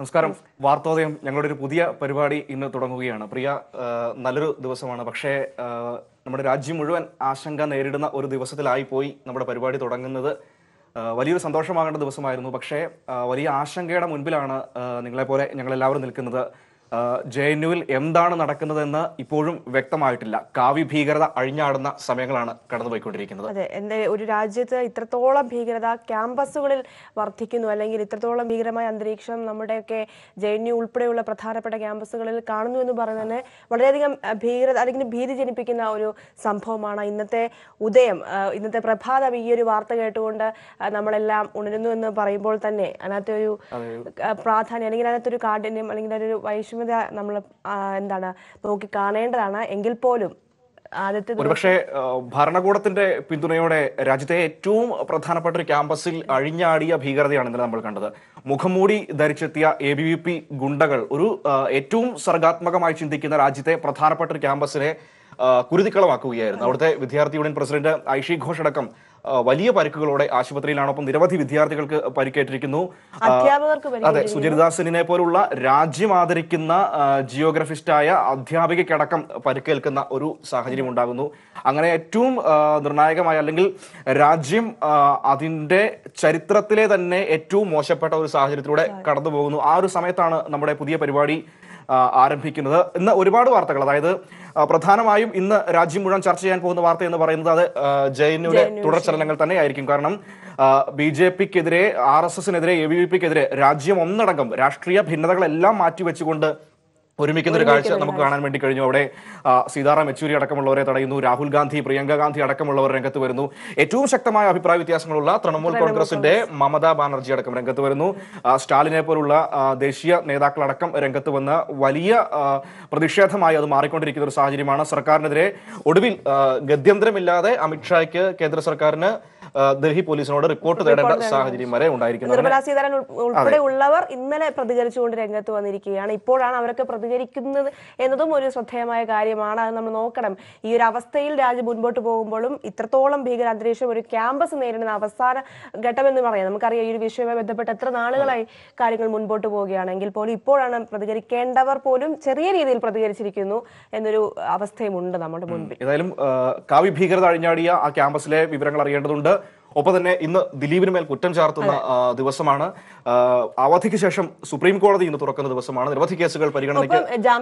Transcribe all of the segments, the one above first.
നമസ്കാരം. വാർത്തോദയം ഞങ്ങളുടെ ഒരു പുതിയ പരിപാടി ഇന്ന് തുടങ്ങുകയാണ്. പ്രിയ, നല്ലൊരു ദിവസമാണ്. പക്ഷേ നമ്മുടെ രാജ്യം മുഴുവൻ ആശങ്ക നേരിടുന്ന ഒരു ദിവസത്തിലായി പോയി നമ്മുടെ പരിപാടി തുടങ്ങുന്നത്. വലിയൊരു സന്തോഷമാകേണ്ട ദിവസമായിരുന്നു. പക്ഷേ വലിയ ആശങ്കയുടെ മുൻപിലാണ് നിങ്ങളെപ്പോലെ ഞങ്ങളെല്ലാവരും നിൽക്കുന്നത്. JNUവിൽ എന്താണ് നടക്കുന്നതെന്ന് ഇപ്പോഴും വ്യക്തമായിട്ടില്ല. കാവ്യ ഭീകരത അഴിഞ്ഞാടുന്ന സമയങ്ങളാണ് കടന്നുപോയിക്കൊണ്ടിരിക്കുന്നത്. അതെ, എന്റെ ഒരു രാജ്യത്ത് ഇത്രത്തോളം ഭീകരത ക്യാമ്പസുകളിൽ വർദ്ധിക്കുന്നു, അല്ലെങ്കിൽ ഇത്രത്തോളം ഭീകരമായ അന്തരീക്ഷം നമ്മുടെയൊക്കെ JNU ഉൾപ്പെടെയുള്ള പ്രധാനപ്പെട്ട ക്യാമ്പസുകളിൽ കാണുന്നു എന്ന് പറയുന്നത് വളരെയധികം ഭീകരത അല്ലെങ്കിൽ ഭീതി ജനിപ്പിക്കുന്ന ഒരു സംഭവമാണ്. ഇന്നത്തെ ഉദയം, ഇന്നത്തെ പ്രഭാതം ഈ ഒരു വാർത്ത കേട്ടുകൊണ്ട് നമ്മളെല്ലാം ഉണരുന്നു എന്ന് പറയുമ്പോൾ തന്നെ അതിനകത്തൊരു പ്രാധാന്യം അല്ലെങ്കിൽ അതിനകത്തൊരു കാഠിന്യം അല്ലെങ്കിൽ ഒരു വൈഷമ്യത നമ്മൾ എന്താണ് നോക്കി കാണേണ്ടതാണ്. എങ്കിൽ പോലും ഒരുപക്ഷെ ഭരണകൂടത്തിന്റെ പിന്തുണയോടെ രാജ്യത്തെ ഏറ്റവും പ്രധാനപ്പെട്ട ഒരു ക്യാമ്പസിൽ അഴിഞ്ഞാടിയ ഭീകരതയാണ് ഇന്നലെ നമ്മൾ കണ്ടത്. മുഖംമൂടി ധരിച്ചെത്തിയ ABVP ഗുണ്ടകൾ ഒരു ഏറ്റവും സർഗാത്മകമായി ചിന്തിക്കുന്ന രാജ്യത്തെ പ്രധാനപ്പെട്ട ഒരു ക്യാമ്പസിനെ കുരുതിക്കളമാക്കുകയായിരുന്നു. അവിടുത്തെ വിദ്യാർത്ഥി യൂണിയൻ പ്രസിഡന്റ് ഐഷി ഘോഷ് അടക്കം വലിയ പരിക്കുകളോടെ ആശുപത്രിയിലാണൊപ്പം നിരവധി വിദ്യാർത്ഥികൾക്ക് പരിക്കേറ്റിരിക്കുന്നു. അതെ, സുചരിതാസനെ പോലുള്ള രാജ്യം ആദരിക്കുന്ന ജിയോഗ്രഫിസ്റ്റായ അധ്യാപികയ്ക്കടക്കം പരിക്കേൽക്കുന്ന ഒരു സാഹചര്യം ഉണ്ടാകുന്നു. അങ്ങനെ ഏറ്റവും നിർണായകമായ അല്ലെങ്കിൽ രാജ്യം അതിന്റെ ചരിത്രത്തിലെ തന്നെ ഏറ്റവും മോശപ്പെട്ട ഒരു സാഹചര്യത്തിലൂടെ കടന്നു പോകുന്നു. ആ ഒരു സമയത്താണ് നമ്മുടെ പുതിയ പരിപാടി ആരംഭിക്കുന്നത്. ഇന്ന് ഒരുപാട് വാർത്തകൾ, അതായത് പ്രധാനമായും ഇന്ന് രാജ്യം മുഴുവൻ ചർച്ച ചെയ്യാൻ പോകുന്ന വാർത്ത എന്ന് പറയുന്നത് അത് JNUവിലെ തുടർചലനങ്ങൾ തന്നെയായിരിക്കും. കാരണം BJPക്കെതിരെ, RSSനെതിരെ, ABVPക്കെതിരെ രാജ്യം ഒന്നടങ്കം രാഷ്ട്രീയ ഭിന്നതകളെല്ലാം മാറ്റിവെച്ചുകൊണ്ട് ഒരുമിക്കുന്ന ഒരു കാഴ്ച നമുക്ക് കാണാൻ വേണ്ടി കഴിഞ്ഞു. അവിടെ സീതാറാം യെച്ചൂരി അടക്കമുള്ളവരെ തടയുന്നു. രാഹുൽ ഗാന്ധി, പ്രിയങ്ക ഗാന്ധി അടക്കമുള്ളവർ രംഗത്ത് വരുന്നു. ഏറ്റവും ശക്തമായ അഭിപ്രായ വ്യത്യാസങ്ങളുള്ള തൃണമൂൽ കോൺഗ്രസിന്റെ മമതാ ബാനർജി അടക്കം രംഗത്ത് വരുന്നു. സ്റ്റാലിനെ പോലുള്ള ദേശീയ നേതാക്കളടക്കം രംഗത്ത് വന്ന് വലിയ പ്രതിഷേധമായി അത് മാറിക്കൊണ്ടിരിക്കുന്ന ഒരു സാഹചര്യമാണ്. സർക്കാരിനെതിരെ ഒടുവിൽ ഗത്യന്തരമില്ലാതെ അമിത്ഷായ്ക്ക് കേന്ദ്ര സർക്കാരിന് ഡൽഹി പോലീസിനോട് റിപ്പോർട്ട് തേടേണ്ട സാഹചര്യം വരെ ഉണ്ടായിരിക്കുന്നത്. നിർമ്മലാ സീതാരാമൻ ഉൾപ്പെടെയുള്ളവർ ഇന്നലെ പ്രതികരിച്ചുകൊണ്ട് രംഗത്ത് വന്നിരിക്കുകയാണ്. ഇപ്പോഴാണ് അവരൊക്കെ പ്രതികരിക്കുന്നത് എന്നതും ഒരു ശ്രദ്ധേയമായ കാര്യമാണ്. അത് നമ്മൾ നോക്കണം. ഈ ഒരു അവസ്ഥയിൽ രാജ്യം മുൻപോട്ട് പോകുമ്പോഴും ഇത്രത്തോളം ഭീകര അന്തരീക്ഷം ഒരു ക്യാമ്പസ് നേരിടുന്ന അവസാന ഘട്ടമെന്ന് പറയാം. നമുക്കറിയാം, ഈ ഒരു വിഷയവുമായി ബന്ധപ്പെട്ട് എത്ര നാളുകളായി കാര്യങ്ങൾ മുൻപോട്ട് പോവുകയാണെങ്കിൽ പോലും ഇപ്പോഴാണ് പ്രതികരിക്കേണ്ടവർ പോലും ചെറിയ രീതിയിൽ പ്രതികരിച്ചിരിക്കുന്നു എന്നൊരു അവസ്ഥയുമുണ്ട് നമ്മുടെ മുൻപിൽ. ഏതായാലും കാവ്യ ഭീകരത അഴിഞ്ഞാടിയ ആ ക്യാമ്പസിലെ വിവരങ്ങൾ അറിയേണ്ടതുണ്ട്. ഒപ്പം തന്നെ ഇന്ന് ദിലീപിന് മേൽ കുറ്റം ചാർത്തുന്ന ദിവസമാണ്. അവധിക്ക് ശേഷം സുപ്രീം കോടതി ഇന്ന് തുറക്കുന്ന ദിവസമാണ്. നിരവധി കേസുകൾ പരിഗണനയ്ക്ക്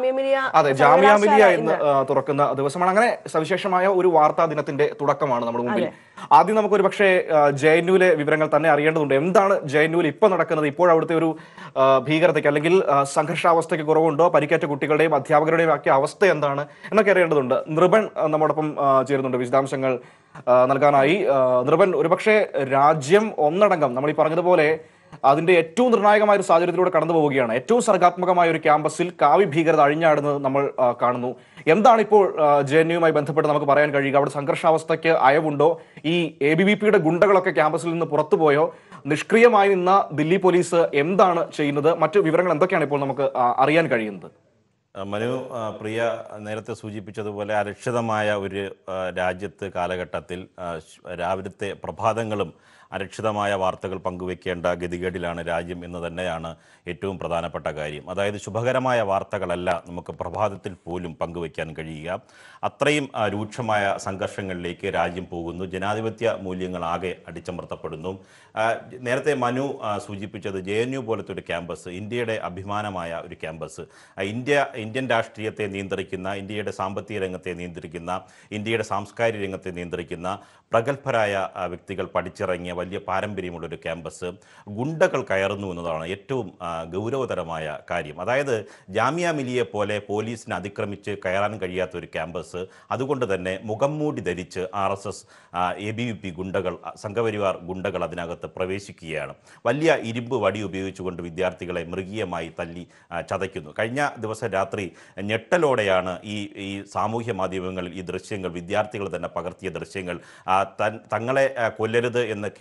ജാമിയ മിലിയ ഇന്ന് തുറക്കുന്ന ദിവസമാണ്. അങ്ങനെ സവിശേഷമായ ഒരു വാർത്താ ദിനത്തിന്റെ തുടക്കമാണ് നമ്മുടെ മുമ്പിൽ. ആദ്യം നമുക്ക് ഒരു പക്ഷേ JNUവിലെ വിവരങ്ങൾ തന്നെ അറിയേണ്ടതുണ്ട്. എന്താണ് JNUവിൽ ഇപ്പോൾ നടക്കുന്നത്? ഇപ്പോൾ അവിടുത്തെ ഒരു ഭീകരതയ്ക്ക് അല്ലെങ്കിൽ സംഘർഷാവസ്ഥയ്ക്ക് കുറവുണ്ടോ? പരിക്കേറ്റ കുട്ടികളുടെയും അധ്യാപകരുടെയും ഒക്കെ അവസ്ഥ എന്താണ് എന്നൊക്കെ അറിയേണ്ടതുണ്ട്. നൃപൻ നമ്മോടൊപ്പം ചേരുന്നുണ്ട് വിശദാംശങ്ങൾ നൽകാനായി. നൃപൻ, ഒരുപക്ഷെ രാജ്യം ഒന്നടങ്കം നമ്മൾ ഈ പറഞ്ഞതുപോലെ അതിന്റെ ഏറ്റവും നിർണായകമായ ഒരു സാഹചര്യത്തിലൂടെ കടന്നു പോവുകയാണ്. ഏറ്റവും സർഗാത്മകമായ ഒരു ക്യാമ്പസിൽ കാവ്യ ഭീകരത അഴിഞ്ഞാടുന്നത് നമ്മൾ കാണുന്നു. എന്താണ് ഇപ്പോൾ JNUവുമായി ബന്ധപ്പെട്ട് നമുക്ക് പറയാൻ കഴിയുക? അവിടെ സംഘർഷാവസ്ഥയ്ക്ക് അയവുണ്ടോ? ഈ ABVPയുടെ ഗുണ്ടകളൊക്കെ ക്യാമ്പസിൽ നിന്ന് പുറത്തുപോയോ? നിഷ്ക്രിയമായി നിന്ന ദില്ലി പോലീസ് എന്താണ് ചെയ്യുന്നത്? മറ്റു വിവരങ്ങൾ എന്തൊക്കെയാണ് ഇപ്പോൾ നമുക്ക് അറിയാൻ കഴിയുന്നത്? മനു, പ്രിയ നേരത്തെ സൂചിപ്പിച്ചതുപോലെ അരക്ഷിതമായ ഒരു രാജ്യത്ത് കാലഘട്ടത്തിൽ രാവിലത്തെ പ്രഭാതങ്ങളും അരക്ഷിതമായ വാർത്തകൾ പങ്കുവെക്കേണ്ട ഗതികേടിലാണ് രാജ്യം എന്ന് തന്നെയാണ് ഏറ്റവും പ്രധാനപ്പെട്ട കാര്യം. അതായത് ശുഭകരമായ വാർത്തകളല്ല നമുക്ക് പ്രഭാതത്തിൽ പോലും പങ്കുവെക്കാൻ കഴിയുക. അത്രയും രൂക്ഷമായ സംഘർഷങ്ങളിലേക്ക് രാജ്യം പോകുന്നു. ജനാധിപത്യ മൂല്യങ്ങളാകെ അടിച്ചമർത്തപ്പെടുന്നു. നേരത്തെ മനു സൂചിപ്പിച്ചത് JNU പോലത്തെ ഒരു ക്യാമ്പസ്, ഇന്ത്യയുടെ അഭിമാനമായ ഒരു ക്യാമ്പസ്, ഇന്ത്യൻ രാഷ്ട്രീയത്തെ നിയന്ത്രിക്കുന്ന, ഇന്ത്യയുടെ സാമ്പത്തിക രംഗത്തെ നിയന്ത്രിക്കുന്ന, ഇന്ത്യയുടെ സാംസ്കാരിക രംഗത്തെ നിയന്ത്രിക്കുന്ന പ്രഗത്ഭരായ വ്യക്തികൾ പഠിച്ചിറങ്ങിയ വലിയ പാരമ്പര്യമുള്ളൊരു ക്യാമ്പസ് ഗുണ്ടകൾ കയറുന്നു എന്നതാണ് ഏറ്റവും ഗൗരവതരമായ കാര്യം. അതായത് ജാമിയ മിലിയെ പോലെ പോലീസിനെ അതിക്രമിച്ച് കയറാൻ കഴിയാത്ത ഒരു ക്യാമ്പസ്, അതുകൊണ്ട് തന്നെ മുഖംമൂടി ധരിച്ച് RSS, ABVP ഗുണ്ടകൾ, സംഘപരിവാർ ഗുണ്ടകൾ അതിനകത്ത് പ്രവേശിക്കുകയാണ്. വലിയ ഇരുമ്പ് വടി ഉപയോഗിച്ചുകൊണ്ട് വിദ്യാർത്ഥികളെ മൃഗീയമായി തല്ലി ചതയ്ക്കുന്നു. കഴിഞ്ഞ ദിവസം രാത്രി ഞെട്ടലോടെയാണ് ഈ സാമൂഹ്യ മാധ്യമങ്ങളിൽ ഈ ദൃശ്യങ്ങൾ, വിദ്യാർത്ഥികൾ തന്നെ പകർത്തിയ ദൃശ്യങ്ങൾ, തങ്ങളെ കൊല്ലരുത് എന്ന്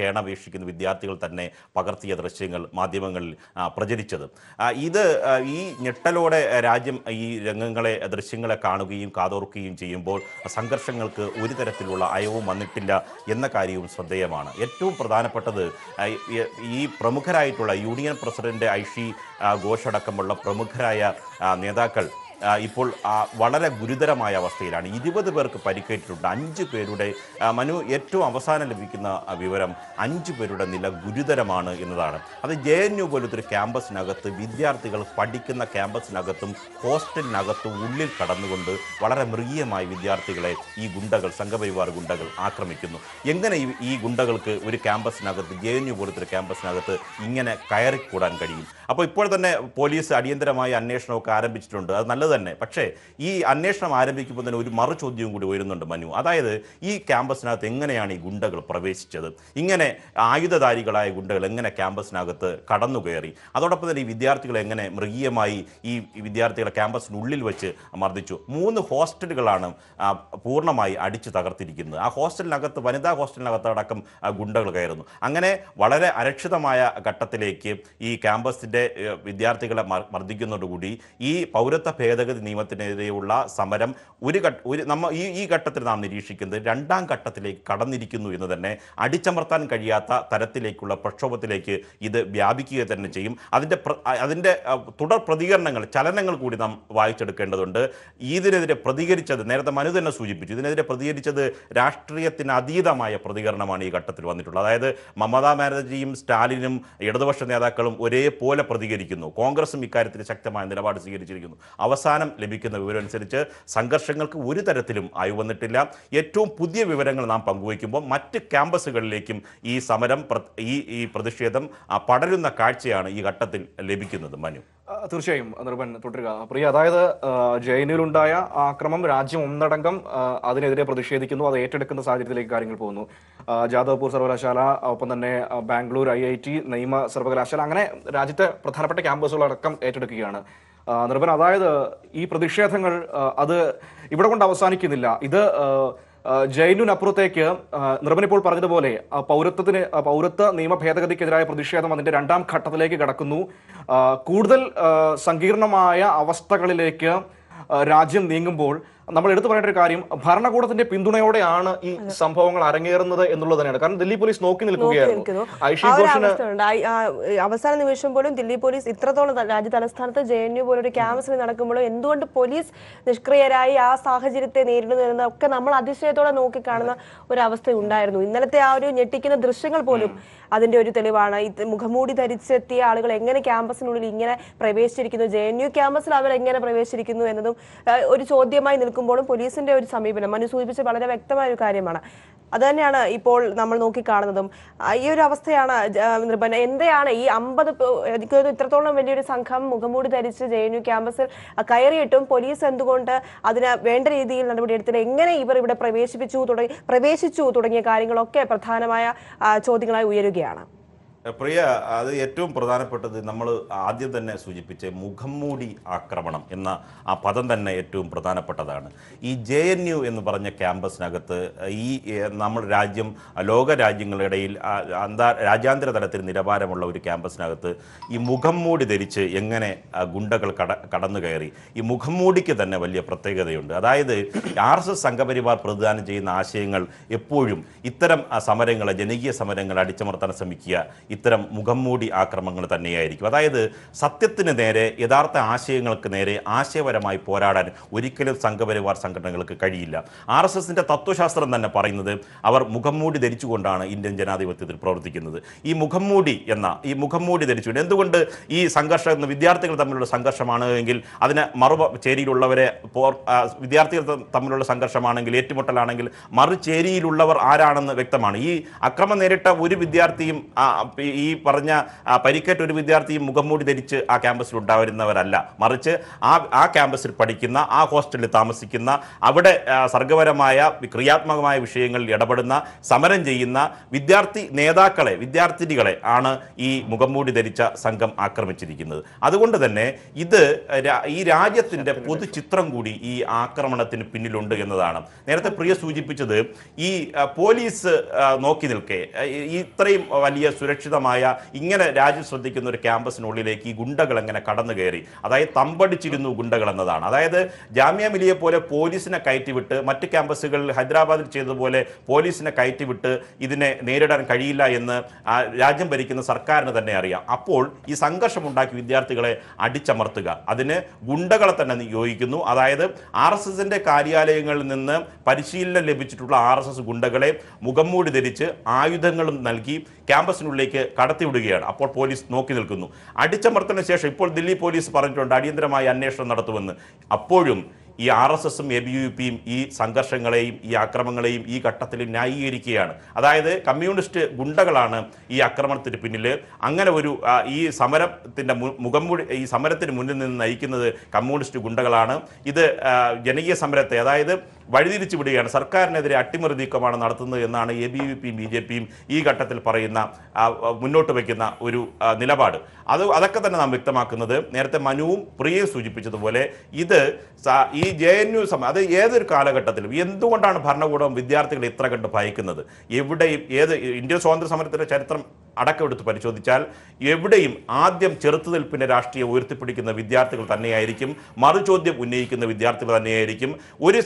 കേണപേക്ഷിക്കുന്ന വിദ്യാർത്ഥികൾ തന്നെ പകർത്തിയ ദൃശ്യങ്ങൾ മാധ്യമങ്ങളിൽ പ്രചരിച്ചത്. ഇത് ഈ ഞെട്ടലോടെ രാജ്യം ഈ രംഗങ്ങളെ ദൃശ്യങ്ങളെ കാണുകയും കാതോർക്കുകയും ചെയ്യുമ്പോൾ സംഘർഷങ്ങൾക്ക് ഒരു തരത്തിലുള്ള അയവും വന്നിട്ടില്ല എന്ന കാര്യവും ശ്രദ്ധേയമാണ്. ഏറ്റവും പ്രധാനപ്പെട്ടത് ഈ പ്രമുഖരായിട്ടുള്ള യൂണിയൻ പ്രസിഡന്റ് ഐഷി ഘോഷ് അടക്കമുള്ള പ്രമുഖരായ നേതാക്കൾ ഇപ്പോൾ വളരെ ഗുരുതരമായ അവസ്ഥയിലാണ്. 20 പേർക്ക് പരിക്കേറ്റിട്ടുണ്ട്. 5 പേരുടെ മനു ഏറ്റവും അവസാനം ലഭിക്കുന്ന വിവരം 5 പേരുടെ നില ഗുരുതരമാണ് എന്നതാണ്. അത് JNU പോലത്തെ ഒരു ക്യാമ്പസിനകത്ത് വിദ്യാർത്ഥികൾ പഠിക്കുന്ന ക്യാമ്പസിനകത്തും ഹോസ്റ്റലിനകത്തും ഉള്ളിൽ കടന്നുകൊണ്ട് വളരെ മൃഗീയമായി വിദ്യാർത്ഥികളെ ഈ ഗുണ്ടകൾ, സംഘപരിവാർ ഗുണ്ടകൾ ആക്രമിക്കുന്നു. എങ്ങനെ ഈ ഗുണ്ടകൾക്ക് ഒരു ക്യാമ്പസിനകത്ത്, JNU പോലത്തെ ഒരു ക്യാമ്പസിനകത്ത് ഇങ്ങനെ കയറിക്കൂടാൻ കഴിയും? അപ്പോൾ ഇപ്പോൾ തന്നെ പോലീസ് അടിയന്തരമായ അന്വേഷണമൊക്കെ ആരംഭിച്ചിട്ടുണ്ട്. അത് നല്ലത് തന്നെ. പക്ഷേ ഈ അന്വേഷണം ആരംഭിക്കുമ്പോൾ തന്നെ ഒരു മറു ചോദ്യവും കൂടി ഉയരുന്നുണ്ട് മനു. അതായത് ഈ ക്യാമ്പസിനകത്ത് എങ്ങനെയാണ് ഈ ഗുണ്ടകൾ പ്രവേശിച്ചത്? ഇങ്ങനെ ആയുധധാരികളായ ഗുണ്ടകൾ എങ്ങനെ ക്യാമ്പസിനകത്ത് കടന്നു കയറി? അതോടൊപ്പം തന്നെ ഈ വിദ്യാർത്ഥികളെ എങ്ങനെ മൃഗീയമായി ഈ വിദ്യാർത്ഥികളെ ക്യാമ്പസിനുള്ളിൽ വെച്ച് മർദ്ദിച്ചു? 3 ഹോസ്റ്റലുകളാണ് പൂർണ്ണമായി അടിച്ചു തകർത്തിരിക്കുന്നത്. ആ ഹോസ്റ്റലിനകത്ത്, വനിതാ ഹോസ്റ്റലിനകത്ത് അടക്കം ഗുണ്ടകൾ കയറുന്നു. അങ്ങനെ വളരെ അരക്ഷിതമായ ഘട്ടത്തിലേക്ക് ഈ ക്യാമ്പസിൻ്റെ വിദ്യാർത്ഥികളെ മർദ്ദിക്കുന്നതോടുകൂടി ഈ പൗരത്വ ഭേദഗതി നിയമത്തിനെതിരെയുള്ള സമരം ഈ ഘട്ടത്തിൽ നാം നിരീക്ഷിക്കുന്നത് 2ാം ഘട്ടത്തിലേക്ക് കടന്നിരിക്കുന്നു എന്ന് തന്നെ, അടിച്ചമർത്താൻ കഴിയാത്ത തരത്തിലേക്കുള്ള പ്രക്ഷോഭത്തിലേക്ക് ഇത് വ്യാപിക്കുക തന്നെ ചെയ്യും. അതിൻ്റെ തുടർ പ്രതികരണങ്ങൾ, ചലനങ്ങൾ കൂടി നാം വായിച്ചെടുക്കേണ്ടതുണ്ട്. ഇതിനെതിരെ പ്രതികരിച്ചത്, നേരത്തെ മനു തന്നെ സൂചിപ്പിച്ചു, ഇതിനെതിരെ പ്രതികരിച്ചത് രാഷ്ട്രീയത്തിന് അതീതമായ പ്രതികരണമാണ് ഈ ഘട്ടത്തിൽ വന്നിട്ടുള്ളത്. അതായത് മമതാ ബാനർജിയും സ്റ്റാലിനും ഇടതുപക്ഷ നേതാക്കളും ഒരേപോലെ പ്രതികരിക്കുന്നു. കോൺഗ്രസും ഇക്കാര്യത്തിൽ ശക്തമായ നിലപാട് സ്വീകരിച്ചിരിക്കുന്നു. അവസാനം ലഭിക്കുന്ന വിവരം അനുസരിച്ച് സംഘർഷങ്ങൾക്ക് ഒരു തരത്തിലും അയവ് വന്നിട്ടില്ല. ഏറ്റവും പുതിയ വിവരങ്ങൾ നാം പങ്കുവയ്ക്കുമ്പോൾ മറ്റ് ക്യാമ്പസുകളിലേക്കും ഈ സമരം, ഈ പ്രതിഷേധം പടരുന്ന കാഴ്ചയാണ് ഈ ഘട്ടത്തിൽ ലഭിക്കുന്നത്. മനു, തീർച്ചയായും നിർഭൻ തുടരുക. പ്രിയ, അതായത് ജയിനിലുണ്ടായ ആക്രമം രാജ്യം ഒന്നടങ്കം അതിനെതിരെ പ്രതിഷേധിക്കുന്നു, അത് ഏറ്റെടുക്കുന്ന സാഹചര്യത്തിലേക്ക് കാര്യങ്ങൾ പോകുന്നു. ജാദവ്പൂർ സർവകലാശാല, ഒപ്പം തന്നെ ബാംഗ്ലൂർ IIT, നിയമ സർവകലാശാല, അങ്ങനെ രാജ്യത്തെ പ്രധാനപ്പെട്ട ക്യാമ്പസുകളടക്കം ഏറ്റെടുക്കുകയാണ്. നിർഭൻ, അതായത് ഈ പ്രതിഷേധങ്ങൾ അത് ഇവിടെ കൊണ്ട് അവസാനിക്കുന്നില്ല. ഇത് ജയിനുനപ്പുറത്തേക്ക് നിർഭൻ ഇപ്പോൾ പറഞ്ഞതുപോലെ പൗരത്വ നിയമ ഭേദഗതിക്കെതിരായ പ്രതിഷേധം അതിന്റെ 2ാം ഘട്ടത്തിലേക്ക് കടക്കുന്നു. കൂടുതൽ സങ്കീർണമായ അവസ്ഥകളിലേക്ക് രാജ്യം നീങ്ങുമ്പോൾ നമ്മൾ എടുത്തു പറയേണ്ട ഒരു കാര്യം, ഭരണകൂടത്തിന്റെ പിന്തുണയോടെയാണ് ഈ സംഭവങ്ങൾ അരങ്ങേറുന്നത് എന്നുള്ളത് തന്നെയാണ്. കാരണം ദില്ലി പോലീസ് നോക്കി നിൽക്കുകയായിരുന്നു. അവസാന നിമിഷം പോലും ദില്ലി പോലീസ് ഇത്രത്തോളം രാജ്യ തലസ്ഥാനത്ത് JNU പോലൊരു ക്യാമ്പസിൽ നടക്കുമ്പോഴും എന്തുകൊണ്ട് പോലീസ് നിഷ്ക്രിയരായി ആ സാഹചര്യത്തെ നേരിടുന്നതെന്നൊക്കെ നമ്മൾ അതിശയത്തോടെ നോക്കിക്കാണുന്ന ഒരു അവസ്ഥ ഉണ്ടായിരുന്നു. ഇന്നലത്തെ ആ ഒരു ഞെട്ടിക്കുന്ന ദൃശ്യങ്ങൾ പോലും അതിന്റെ ഒരു തെളിവാണ്. മുഖംമൂടി ധരിച്ചെത്തിയ ആളുകൾ എങ്ങനെ ക്യാമ്പസിനുള്ളിൽ ഇങ്ങനെ പ്രവേശിച്ചിരിക്കുന്നു, JNU ക്യാമ്പസിൽ അവർ എങ്ങനെ പ്രവേശിച്ചിരിക്കുന്നു എന്നതും ഒരു ചോദ്യമായി നിൽക്കുമ്പോഴും പോലീസിന്റെ ഒരു സമീപനം മനു സൂചിപ്പിച്ച വളരെ വ്യക്തമായ ഒരു കാര്യമാണ്. അത് തന്നെയാണ് ഇപ്പോൾ നമ്മൾ നോക്കിക്കാണുന്നതും. ഈ ഒരു അവസ്ഥയാണ് നിർഭന. എന്താണ് ഈ 50 ഇത്രത്തോളം വലിയൊരു സംഘം മുഖംമൂടി ധരിച്ച് JNU ക്യാമ്പസിൽ കയറിയിട്ടും പോലീസ് എന്തുകൊണ്ട് അതിന് വേണ്ട രീതിയിൽ നടപടിയെടുത്തില്ല? എങ്ങനെ ഇവർ ഇവിടെ പ്രവേശിച്ചു തുടങ്ങിയ കാര്യങ്ങളൊക്കെ പ്രധാനമായ ചോദ്യങ്ങളായി ഉയരുകയാണ്. പ്രിയ, അത് ഏറ്റവും പ്രധാനപ്പെട്ടത് നമ്മൾ ആദ്യം തന്നെ സൂചിപ്പിച്ച മുഖംമൂടി ആക്രമണം എന്ന ആ പദം തന്നെ ഏറ്റവും പ്രധാനപ്പെട്ടതാണ്. ഈ JNU എന്ന് പറഞ്ഞ ക്യാമ്പസിനകത്ത് ഈ നമ്മൾ ലോക രാജ്യങ്ങളിടയിൽ രാജ്യാന്തര തലത്തിൽ നിലവാരമുള്ള ഒരു ക്യാമ്പസിനകത്ത് ഈ മുഖംമൂടി ധരിച്ച് എങ്ങനെ ഗുണ്ടകൾ കടന്നു കയറി? ഈ മുഖംമൂടിക്ക് തന്നെ വലിയ പ്രത്യേകതയുണ്ട്. അതായത് RSS സംഘപരിവാർ പ്രതിദാനം ചെയ്യുന്ന ആശയങ്ങൾ എപ്പോഴും ഇത്തരം സമരങ്ങളെ, ജനകീയ സമരങ്ങൾ അടിച്ചമർത്താൻ ശ്രമിക്കുക ഇത്തരം മുഖംമൂടി ആക്രമണങ്ങൾ തന്നെയായിരിക്കും. അതായത് സത്യത്തിന് നേരെ, യഥാർത്ഥ ആശയങ്ങൾക്ക് നേരെ ആശയപരമായി പോരാടാൻ ഒരിക്കലും സംഘപരിവാർ സംഘടനകൾക്ക് കഴിയില്ല. RSSന്റെ തത്വശാസ്ത്രം തന്നെ പറയുന്നത് അവർ മുഖംമൂടി ധരിച്ചുകൊണ്ടാണ് ഇന്ത്യൻ ജനാധിപത്യത്തിൽ പ്രവർത്തിക്കുന്നത്. ഈ മുഖംമൂടി ധരിച്ചുകൊണ്ട് എന്തുകൊണ്ട് ഈ സംഘർഷം വിദ്യാർത്ഥികൾ തമ്മിലുള്ള സംഘർഷമാണ് എങ്കിൽ അതിന് മറുചേരിയിലുള്ളവരെ, വിദ്യാർത്ഥികൾ തമ്മിലുള്ള സംഘർഷമാണെങ്കിൽ, ഏറ്റുമുട്ടലാണെങ്കിൽ മറുചേരിയിലുള്ളവർ ആരാണെന്ന് വ്യക്തമാണ്. ഈ അക്രമം നേരിട്ട ഒരു വിദ്യാർത്ഥിയും ഈ പറഞ്ഞ പരിക്കേറ്റ ഒരു വിദ്യാർത്ഥിയും മുഖംമൂടി ധരിച്ച് ആ ക്യാമ്പസിൽ ഉണ്ടായിരുന്നവരല്ല, മറിച്ച് ആ ക്യാമ്പസിൽ പഠിക്കുന്ന, ആ ഹോസ്റ്റലിൽ താമസിക്കുന്ന, അവിടെ സർഗപരമായ ക്രിയാത്മകമായ വിഷയങ്ങളിൽ ഇടപെടുന്ന, സമരം ചെയ്യുന്ന വിദ്യാർത്ഥി നേതാക്കളെ, വിദ്യാർത്ഥിനികളെ ആണ് ഈ മുഖംമൂടി ധരിച്ച സംഘം ആക്രമിച്ചിരിക്കുന്നത്. അതുകൊണ്ട് തന്നെ ഇത് ഈ രാജ്യത്തിന്റെ പൊതുചിത്രം കൂടി ഈ ആക്രമണത്തിന് പിന്നിലുണ്ട് എന്നതാണ്. നേരത്തെ പ്രിയ സൂചിപ്പിച്ചത് ഈ പോലീസ് നോക്കി നിൽക്കെ ഇത്രയും വലിയ സുരക്ഷിതമായ ഇങ്ങനെ രാജ്യം ശ്രദ്ധിക്കുന്ന ഒരു ക്യാമ്പസിനുള്ളിലേക്ക് ഈ ഗുണ്ടകൾ എങ്ങനെ കടന്നു കയറി, അതായത് തമ്പടിച്ചിരുന്നു ഗുണ്ടകൾ എന്നതാണ്. അതായത് ജാമ്യ മിലിയെ പോലെ പോലീസിനെ കയറ്റിവിട്ട്, മറ്റ് ക്യാമ്പസുകളിൽ ഹൈദരാബാദിൽ ചെയ്തതുപോലെ പോലീസിനെ കയറ്റിവിട്ട് ഇതിനെ നേരിടാൻ കഴിയില്ല എന്ന് രാജ്യം ഭരിക്കുന്ന സർക്കാരിന് തന്നെ അറിയാം. അപ്പോൾ ഈ സംഘർഷമുണ്ടാക്കി വിദ്യാർത്ഥികളെ അടിച്ചമർത്തുക, അതിന് ഗുണ്ടകളെ തന്നെ നിയോഗിക്കുന്നു. അതായത് RSSന്റെ കാര്യാലയങ്ങളിൽ നിന്ന് പരിശീലനം ലഭിച്ചിട്ടുള്ള RSS ഗുണ്ടകളെ മുഖംമൂടി ധരിച്ച് ആയുധങ്ങളും നൽകി ക്യാമ്പസിനുള്ളിലേക്ക് കടത്തിവിടുകയാണ്. അപ്പോൾ പോലീസ് നോക്കി നിൽക്കുന്നു. അടിച്ചമർത്തലിന് ശേഷം ഇപ്പോൾ ദില്ലി പോലീസ് പറഞ്ഞിട്ടുണ്ട് അടിയന്തരമായി അന്വേഷണം നടത്തുമെന്ന്. അപ്പോഴും ഈ RSSും ABVPയും ഈ സംഘർഷങ്ങളെയും ഈ ആക്രമണങ്ങളെയും ഈ ഘട്ടത്തിൽ ന്യായീകരിക്കുകയാണ്. അതായത് കമ്മ്യൂണിസ്റ്റ് ഗുണ്ടകളാണ് ഈ ആക്രമണത്തിന് പിന്നിൽ. അങ്ങനെ ഒരു ഈ സമരത്തിൻ്റെ ഈ സമരത്തിന് മുന്നിൽ നിന്ന് നയിക്കുന്നത് കമ്മ്യൂണിസ്റ്റ് ഗുണ്ടകളാണ്. ഇത് ജനകീയ സമരത്തെ, അതായത് വഴിതിരിച്ചു വിടുകയാണ്, സർക്കാരിനെതിരെ അട്ടിമറി നീക്കമാണ് നടത്തുന്നത് എന്നാണ് ABVPയും BJPയും ഈ ഘട്ടത്തിൽ പറയുന്ന, മുന്നോട്ട് വയ്ക്കുന്ന ഒരു നിലപാട്. അതൊക്കെ തന്നെ നാം വ്യക്തമാക്കുന്നത് നേരത്തെ മനുവും പ്രിയയും സൂചിപ്പിച്ചതുപോലെ ഇത് ഈ JNU അത് ഏതൊരു കാലഘട്ടത്തിലും എന്തുകൊണ്ടാണ് ഭരണകൂടം വിദ്യാർത്ഥികളെ ഇത്ര കണ്ട് ഭയക്കുന്നത്? എവിടെയും ഇന്ത്യൻ സ്വാതന്ത്ര്യ സമരത്തിൻ്റെ ചരിത്രം അടക്കമെടുത്ത് പരിശോധിച്ചാൽ എവിടെയും ആദ്യം ചെറുത്തുനിൽപ്പിൻ്റെ രാഷ്ട്രീയം ഉയർത്തിപ്പിടിക്കുന്ന വിദ്യാർത്ഥികൾ തന്നെയായിരിക്കും, മറുചോദ്യം ഉന്നയിക്കുന്ന വിദ്യാർത്ഥികൾ തന്നെയായിരിക്കും. ഒരു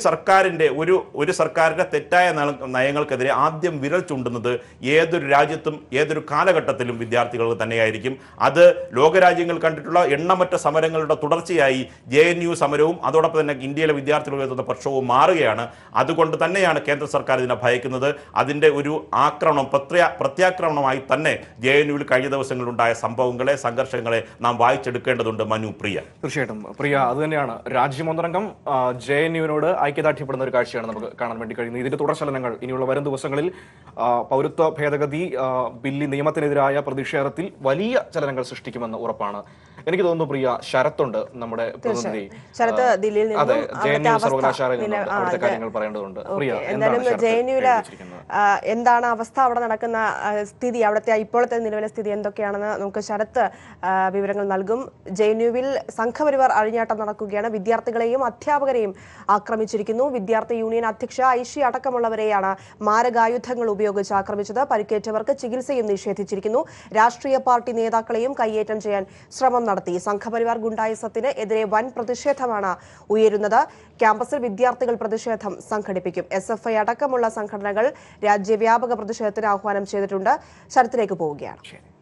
സർക്കാരിൻ്റെ തെറ്റായ നയങ്ങൾക്കെതിരെ ആദ്യം വിരൽ ചൂണ്ടുന്നത് ഏതൊരു രാജ്യത്തും ഏതൊരു കാലഘട്ടത്തിലും വിദ്യാർത്ഥികൾ തന്നെയായിരിക്കും. അത് ലോകരാജ്യങ്ങൾ കണ്ടിട്ടുള്ള എണ്ണമറ്റ സമരങ്ങളുടെ തുടർച്ചയായി JNU സമരവും അതോടൊപ്പം തന്നെ ഇന്ത്യയിലെ വിദ്യാർത്ഥികൾ ഉയർത്തുന്ന പ്രക്ഷോഭവും മാറുകയാണ്. അതുകൊണ്ട് തന്നെയാണ് കേന്ദ്ര സർക്കാർ ഇതിനെ ഭയക്കുന്നത്. അതിൻ്റെ ഒരു ആക്രമണം, പ്രത്യാക്രമണമായി തന്നെ JNUവിൽ കഴിഞ്ഞ ദിവസങ്ങളിലുണ്ടായ സംഭവങ്ങളെ, സംഘർഷങ്ങളെ നാം വായിച്ചെടുക്കേണ്ടതുണ്ട്. മനു, പ്രിയ. തീർച്ചയായിട്ടും പ്രിയ, അത് തന്നെയാണ്. രാജ്യമൊന്നടങ്കം JNUവിനോട് ഐക്യദാർഢ്യപ്പെടുന്ന ഒരു കാഴ്ചയാണ് നമുക്ക് കാണാൻ വേണ്ടി കഴിയുന്നത്. ഇതിന്റെ തുടർചലനങ്ങൾ ഇനിയുള്ള വരും ദിവസങ്ങളിൽ പൗരത്വ ഭേദഗതി ബില്ല് നിയമത്തിനെതിരായ പ്രതിഷേധത്തിൽ വലിയ ചലനങ്ങൾ സൃഷ്ടിക്കുമെന്ന് ഉറപ്പാണ്. എനിക്ക് തോന്നുന്നു പ്രിയ, ശരത്തുണ്ട് നമ്മുടെ പ്രതിനിധി. അതെ, JNU സർവകലാശാലയിൽ അവിടുത്തെ കാര്യങ്ങൾ പറയേണ്ടതുണ്ട്. പ്രിയ, എന്താണ് അവസ്ഥ, അവിടെ നടക്കുന്ന സ്ഥിതി, അവിടുത്തെ ഇപ്പോഴത്തെ നിലവിലെ സ്ഥിതി എന്തൊക്കെയാണെന്ന് നമുക്ക് ശരത്ത് വിവരങ്ങൾ നൽകും. JNUവിൽ സംഘപരിവാർ അഴിഞ്ഞാട്ടം നടക്കുകയാണ്. വിദ്യാർത്ഥികളെയും അധ്യാപകരെയും ആക്രമിച്ചിരിക്കുന്നു. വിദ്യാർത്ഥി യൂണിയൻ അധ്യക്ഷ ഐഷി അടക്കമുള്ളവരെയാണ് മാരകായുധങ്ങൾ ഉപയോഗിച്ച് ആക്രമിച്ചത്. പരിക്കേറ്റവർക്ക് ചികിത്സയും നിഷേധിച്ചിരിക്കുന്നു. രാഷ്ട്രീയ പാർട്ടി നേതാക്കളെയും കയ്യേറ്റം ചെയ്യാൻ ശ്രമം നടത്തി. സംഘപരിവാർ ഗുണ്ടായിസത്തിന് എതിരെ വൻ പ്രതിഷേധമാണ് ഉയരുന്നത്. ക്യാമ്പസിൽ വിദ്യാർത്ഥികൾ പ്രതിഷേധം സംഘടിപ്പിക്കും. SFI അടക്കമുള്ള സംഘടനകൾ രാജ്യവ്യാപക പ്രതിഷേധത്തിന് ആഹ്വാനം ചെയ്തിട്ടുണ്ട്. ശരത്തിലേക്ക് പോവുകയാണ്.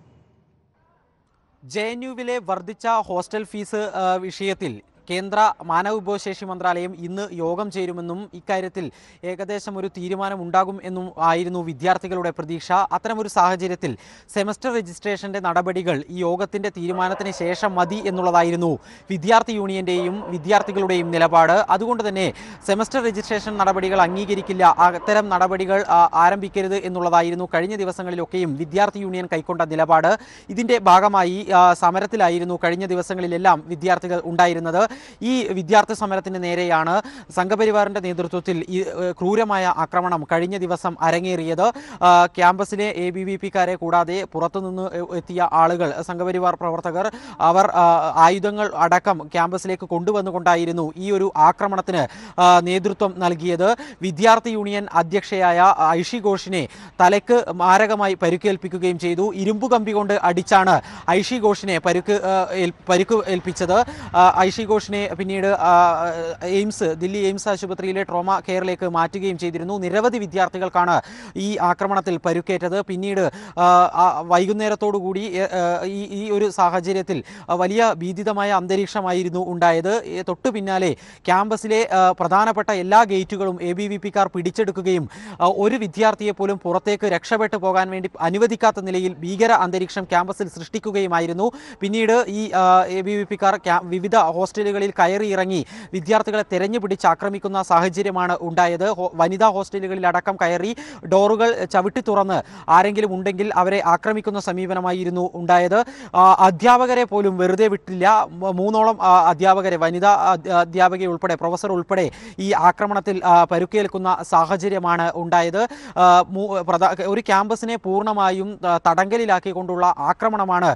JNUവിലെ വർദ്ധിച്ച ഹോസ്റ്റൽ ഫീസ് വിഷയത്തിൽ കേന്ദ്ര മാനവ വിഭവശേഷി മന്ത്രാലയം ഇന്ന് യോഗം ചേരുമെന്നും ഇക്കാര്യത്തിൽ ഏകദേശം ഒരു തീരുമാനം ഉണ്ടാകും എന്നും ആയിരുന്നു വിദ്യാർത്ഥികളുടെ പ്രതീക്ഷ. അത്തരമൊരു സാഹചര്യത്തിൽ സെമസ്റ്റർ രജിസ്ട്രേഷന്റെ നടപടികൾ ഈ യോഗത്തിന്റെ തീരുമാനത്തിന് ശേഷം മതി എന്നുള്ളതായിരുന്നു വിദ്യാർത്ഥി യൂണിയന്റെയും വിദ്യാർത്ഥികളുടെയും നിലപാട്. അതുകൊണ്ട് തന്നെ സെമസ്റ്റർ രജിസ്ട്രേഷൻ നടപടികൾ അംഗീകരിക്കില്ല, അത്തരം നടപടികൾ ആരംഭിക്കരുത് എന്നുള്ളതായിരുന്നു കഴിഞ്ഞ ദിവസങ്ങളിലൊക്കെയും വിദ്യാർത്ഥി യൂണിയൻ കൈക്കൊണ്ട നിലപാട്. ഇതിന്റെ ഭാഗമായി സമരത്തിലായിരുന്നു കഴിഞ്ഞ ദിവസങ്ങളിലെല്ലാം വിദ്യാർത്ഥികൾ ഉണ്ടായിരുന്നത്. ഈ വിദ്യാർത്ഥി സമരത്തിന് നേരെയാണ് സംഘപരിവാറിന്റെ നേതൃത്വത്തിൽ ഈ ക്രൂരമായ ആക്രമണം കഴിഞ്ഞ ദിവസം അരങ്ങേറിയത്. ക്യാമ്പസിലെ ABVPക്കാരെ കൂടാതെ പുറത്തുനിന്ന് എത്തിയ ആളുകൾ, സംഘപരിവാർ പ്രവർത്തകർ, അവർ ആയുധങ്ങൾ അടക്കം ക്യാമ്പസിലേക്ക് കൊണ്ടുവന്നുകൊണ്ടായിരുന്നു ഈ ഒരു ആക്രമണത്തിന് നേതൃത്വം നൽകിയത്. വിദ്യാർത്ഥി യൂണിയൻ അധ്യക്ഷയായ ഐഷി ഘോഷിനെ തലയ്ക്ക് മാരകമായി പരിക്കേൽപ്പിക്കുകയും ചെയ്തു. ഇരുമ്പു കമ്പി കൊണ്ട് അടിച്ചാണ് ഐഷി ഘോഷിനെ പരിക്ക് ഏൽപ്പിച്ചത്. ഐഷി ഘോഷിനെ പിന്നീട് ദില്ലി എയിംസ് ആശുപത്രിയിലെ ട്രോമ കെയറിലേക്ക് മാറ്റുകയും ചെയ്തിരുന്നു. നിരവധി വിദ്യാർത്ഥികൾക്കാണ് ഈ ആക്രമണത്തിൽ പരുക്കേറ്റത്. പിന്നീട് വൈകുന്നേരത്തോടുകൂടി ഈ ഒരു സാഹചര്യത്തിൽ വലിയ ഭീതിതമായ അന്തരീക്ഷമായിരുന്നു ഉണ്ടായത്. തൊട്ടു പിന്നാലെ ക്യാമ്പസിലെ പ്രധാനപ്പെട്ട എല്ലാ ഗേറ്റുകളും ABVPക്കാർ പിടിച്ചെടുക്കുകയും ഒരു വിദ്യാർത്ഥിയെ പോലും പുറത്തേക്ക് രക്ഷപ്പെട്ടു പോകാൻ വേണ്ടി അനുവദിക്കാത്ത നിലയിൽ ഭീകര അന്തരീക്ഷം ക്യാമ്പസിൽ സൃഷ്ടിക്കുകയുമായിരുന്നു. പിന്നീട് ഈ ABVPക്കാർ വിവിധ ഹോസ്റ്റലുകൾ ഹോസ്റ്റലുകളിൽ കയറി ഇറങ്ങി വിദ്യാർത്ഥികളെ തെരഞ്ഞുപിടിച്ച് ആക്രമിക്കുന്ന സാഹചര്യമാണ് ഉണ്ടായത്. വനിതാ ഹോസ്റ്റലുകളിലടക്കം കയറി ഡോറുകൾ ചവിട്ടി തുറന്ന് ആരെങ്കിലും ഉണ്ടെങ്കിൽ അവരെ ആക്രമിക്കുന്ന സമീപനമായിരുന്നു ഉണ്ടായത്. അധ്യാപകരെ പോലും വെറുതെ വിട്ടില്ല. 3ഓളം അധ്യാപകരെ, വനിതാ അധ്യാപക ഉൾപ്പെടെ, പ്രൊഫസർ ഉൾപ്പെടെ ഈ ആക്രമണത്തിൽ പരുക്കേൽക്കുന്ന സാഹചര്യമാണ് ഉണ്ടായത്. ഒരു ക്യാമ്പസിനെ പൂർണ്ണമായും തടങ്കലിലാക്കിക്കൊണ്ടുള്ള ആക്രമണമാണ്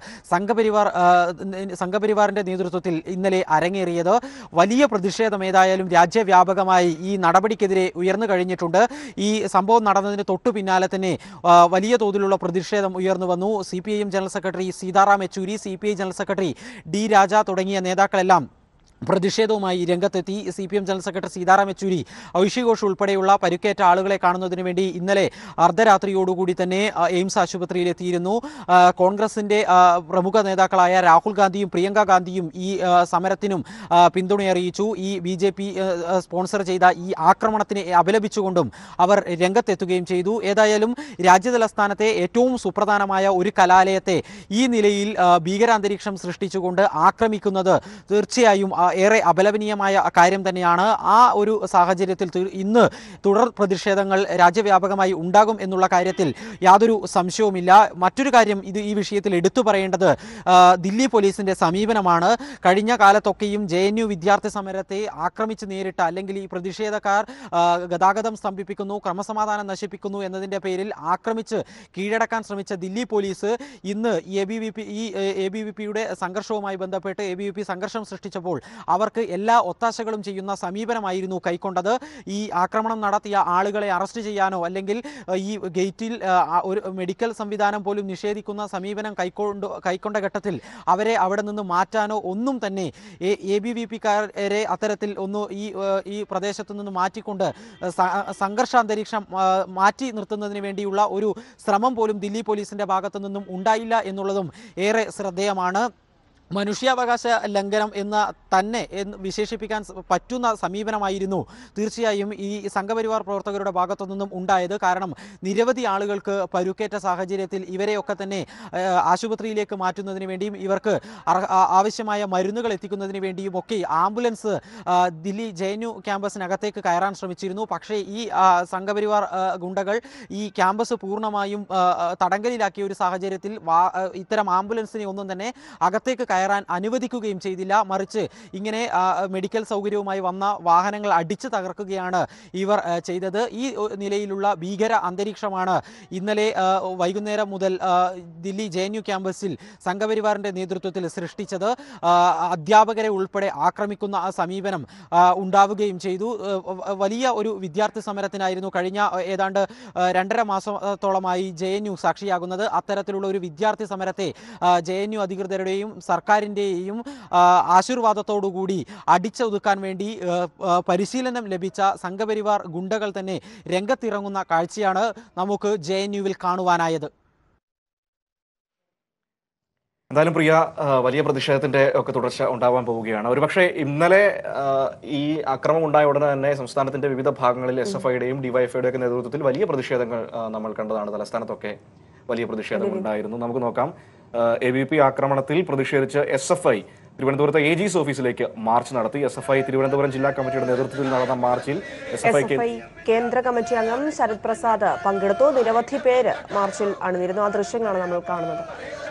സംഘപരിവാറിന്റെ നേതൃത്വത്തിൽ ഇന്നലെ അരങ്ങേറിയത്. വലിയ പ്രതിഷേധം ഏതായാലും രാജ്യവ്യാപകമായി ഈ നടപടിക്കെതിരെ ഉയർന്നു കഴിഞ്ഞിട്ടുണ്ട്. ഈ സംഭവം നടന്നതിന് തൊട്ടു പിന്നാലെ തന്നെ വലിയ തോതിലുള്ള പ്രതിഷേധം ഉയർന്നു വന്നു. CPIM general secretary Sitaram Yechury, CPI general secretary D Raja തുടങ്ങിയ നേതാക്കളെല്ലാം പ്രതിഷേധവുമായി രംഗത്തെത്തി. CPM general secretary Sitaram Yechury Aishe Ghosh ഉൾപ്പെടെയുള്ള പരിക്കേറ്റ ആളുകളെ കാണുന്നതിന് വേണ്ടി ഇന്നലെ അർദ്ധരാത്രിയോടുകൂടി തന്നെ എയിംസ് ആശുപത്രിയിലെത്തിയിരുന്നു. കോൺഗ്രസിന്റെ പ്രമുഖ നേതാക്കളായ രാഹുൽ ഗാന്ധിയും പ്രിയങ്ക ഗാന്ധിയും ഈ സമരത്തിനും പിന്തുണയറിയിച്ചു. ഈ BJP സ്പോൺസർ ചെയ്ത ഈ ആക്രമണത്തിനെ അപലപിച്ചുകൊണ്ടും അവർ രംഗത്തെത്തുകയും ചെയ്തു. ഏതായാലും രാജ്യതലസ്ഥാനത്തെ ഏറ്റവും സുപ്രധാനമായ ഒരു കലാലയത്തെ ഈ നിലയിൽ ഭീകരാന്തരീക്ഷം സൃഷ്ടിച്ചുകൊണ്ട് ആക്രമിക്കുന്നത് തീർച്ചയായും ഏറെ അപലപനീയമായ കാര്യം തന്നെയാണ്. ആ ഒരു സാഹചര്യത്തിൽ ഇന്ന് തുടർ പ്രതിഷേധങ്ങൾ രാജ്യവ്യാപകമായി ഉണ്ടാകും എന്നുള്ള കാര്യത്തിൽ യാതൊരു സംശയവുമില്ല. മറ്റൊരു കാര്യം ഈ വിഷയത്തിൽ എടുത്തു പറയേണ്ടത് ദില്ലി പോലീസിന്റെ സമീപനമാണ്. കഴിഞ്ഞ കാലത്തൊക്കെയും JNU വിദ്യാർത്ഥി സമരത്തെ ആക്രമിച്ച് നേരിട്ട, അല്ലെങ്കിൽ ഈ പ്രതിഷേധക്കാർ ഗതാഗതം സ്തംഭിപ്പിക്കുന്നു, ക്രമസമാധാനം നശിപ്പിക്കുന്നു എന്നതിൻ്റെ പേരിൽ ആക്രമിച്ച് കീഴടക്കാൻ ശ്രമിച്ച ദില്ലി പോലീസ് ഇന്ന് ABVP-യുടെ സംഘർഷവുമായി ബന്ധപ്പെട്ട് ABVP സംഘർഷം സൃഷ്ടിച്ചപ്പോൾ അവർക്ക് എല്ലാ ഒത്താശകളും ചെയ്യുന്ന സമീപനമായിരുന്നു കൈക്കൊണ്ടത്. ഈ ആക്രമണം നടത്തിയ ആളുകളെ അറസ്റ്റ് ചെയ്യാനോ അല്ലെങ്കിൽ ഈ ഗേറ്റിൽ ഒരു മെഡിക്കൽ സംവിധാനം പോലും നിഷേധിക്കുന്ന സമീപനം കൈക്കൊണ്ട ഘട്ടത്തിൽ അവരെ അവിടെ നിന്ന് മാറ്റാനോ ഒന്നും തന്നെ ABVP-കാരെ അത്തരത്തിൽ ഈ പ്രദേശത്തു നിന്ന് മാറ്റിക്കൊണ്ട് സംഘർഷാന്തരീക്ഷം മാറ്റി നിർത്തുന്നതിന് വേണ്ടിയുള്ള ഒരു ശ്രമം പോലും ദില്ലി പോലീസിന്റെ ഭാഗത്തു നിന്നും ഉണ്ടായില്ല എന്നുള്ളതും ഏറെ ശ്രദ്ധേയമാണ്. മനുഷ്യാവകാശ ലംഘനം എന്ന് വിശേഷിപ്പിക്കാൻ പറ്റുന്ന സമീപനമായിരുന്നു തീർച്ചയായും ഈ സംഘപരിവാർ പ്രവർത്തകരുടെ ഭാഗത്തു നിന്നും ഉണ്ടായത്. കാരണം നിരവധി ആളുകൾക്ക് പരുക്കേറ്റ സാഹചര്യത്തിൽ ഇവരെയൊക്കെ തന്നെ ആശുപത്രിയിലേക്ക് മാറ്റുന്നതിന് വേണ്ടിയും ഇവർക്ക് ആവശ്യമായ മരുന്നുകൾ എത്തിക്കുന്നതിന് വേണ്ടിയും ഒക്കെ ആംബുലൻസ് ദില്ലി JNU ക്യാമ്പസിനകത്തേക്ക് കയറാൻ ശ്രമിച്ചിരുന്നു. പക്ഷേ ഈ സംഘപരിവാർ ഗുണ്ടകൾ ഈ ക്യാമ്പസ് പൂർണ്ണമായും തടങ്കലിലാക്കിയ ഒരു സാഹചര്യത്തിൽ ഇത്തരം ആംബുലൻസിനെ ഒന്നും തന്നെ അകത്തേക്ക് കയറാൻ അനുവദിക്കുകയും ചെയ്തില്ല. മറിച്ച് ഇങ്ങനെ മെഡിക്കൽ സൗകര്യവുമായി വന്ന വാഹനങ്ങൾ അടിച്ചു തകർക്കുകയാണ് ഇവർ ചെയ്തത്. ഈ നിലയിലുള്ള ഭീകര അന്തരീക്ഷമാണ് ഇന്നലെ വൈകുന്നേരം മുതൽ ദില്ലി JNU ക്യാമ്പസിൽ സംഘപരിവാറിന്റെ നേതൃത്വത്തിൽ സൃഷ്ടിച്ചത്. അധ്യാപകരെ ഉൾപ്പെടെ ആക്രമിക്കുന്ന സമീപനം ഉണ്ടാവുകയും ചെയ്തു. വലിയ ഒരു വിദ്യാർത്ഥി സമരത്തിനായിരുന്നു കഴിഞ്ഞ ഏതാണ്ട് 2.5 മാസത്തോളമായി JNU സാക്ഷിയാകുന്നത്. അത്തരത്തിലുള്ള ഒരു വിദ്യാർത്ഥി സമരത്തെ JNU അധികൃതരുടെയും സർക്കാരിൻ്റെയും ആശീർവാദത്തോടുകൂടി അടിച്ചൊതുക്കാൻ വേണ്ടി പരിശീലനം ലഭിച്ച സംഘപരിവാർ ഗുണ്ടകൾ തന്നെ രംഗത്തിറങ്ങുന്ന കാഴ്ചയാണ് നമുക്ക് JNU-വിൽ കാണുവാനായത്. എന്തായാലും പ്രിയ, വലിയ പ്രതിഷേധത്തിന്റെ ഒക്കെ തുടർച്ച ഉണ്ടാവാൻ പോവുകയാണ്. ഒരുപക്ഷെ ഇന്നലെ ഈ ആക്രമണം ഉണ്ടായ ഉടനെ തന്നെ സംസ്ഥാനത്തിന്റെ വിവിധ ഭാഗങ്ങളിൽ SFIയുടെയും DYFIയുടെയും ഒക്കെ നേതൃത്വത്തിൽ വലിയ പ്രതിഷേധങ്ങൾ നമ്മൾ കണ്ടതാണ്. തലസ്ഥാനത്തൊക്കെ വലിയ പ്രതിഷേധം ഉണ്ടായിരുന്നു. നമുക്ക് നോക്കാം. ABVP ആക്രമണത്തിൽ പ്രതിഷേധിച്ച് SFI തിരുവനന്തപുരത്ത് AG's ഓഫീസിലേക്ക് മാർച്ച് നടത്തി. SFI തിരുവനന്തപുരം ജില്ലാ കമ്മിറ്റിയുടെ നേതൃത്വത്തിൽ നടന്ന മാർച്ചിൽ SFI കേന്ദ്ര കമ്മിറ്റി അംഗം ശരത് പ്രസാദ് പങ്കെടുത്തു. നിരവധി പേര് മാർച്ചിൽ അണിനിരുന്നു. ആ ദൃശ്യങ്ങളാണ് നമ്മൾ കാണുന്നത്.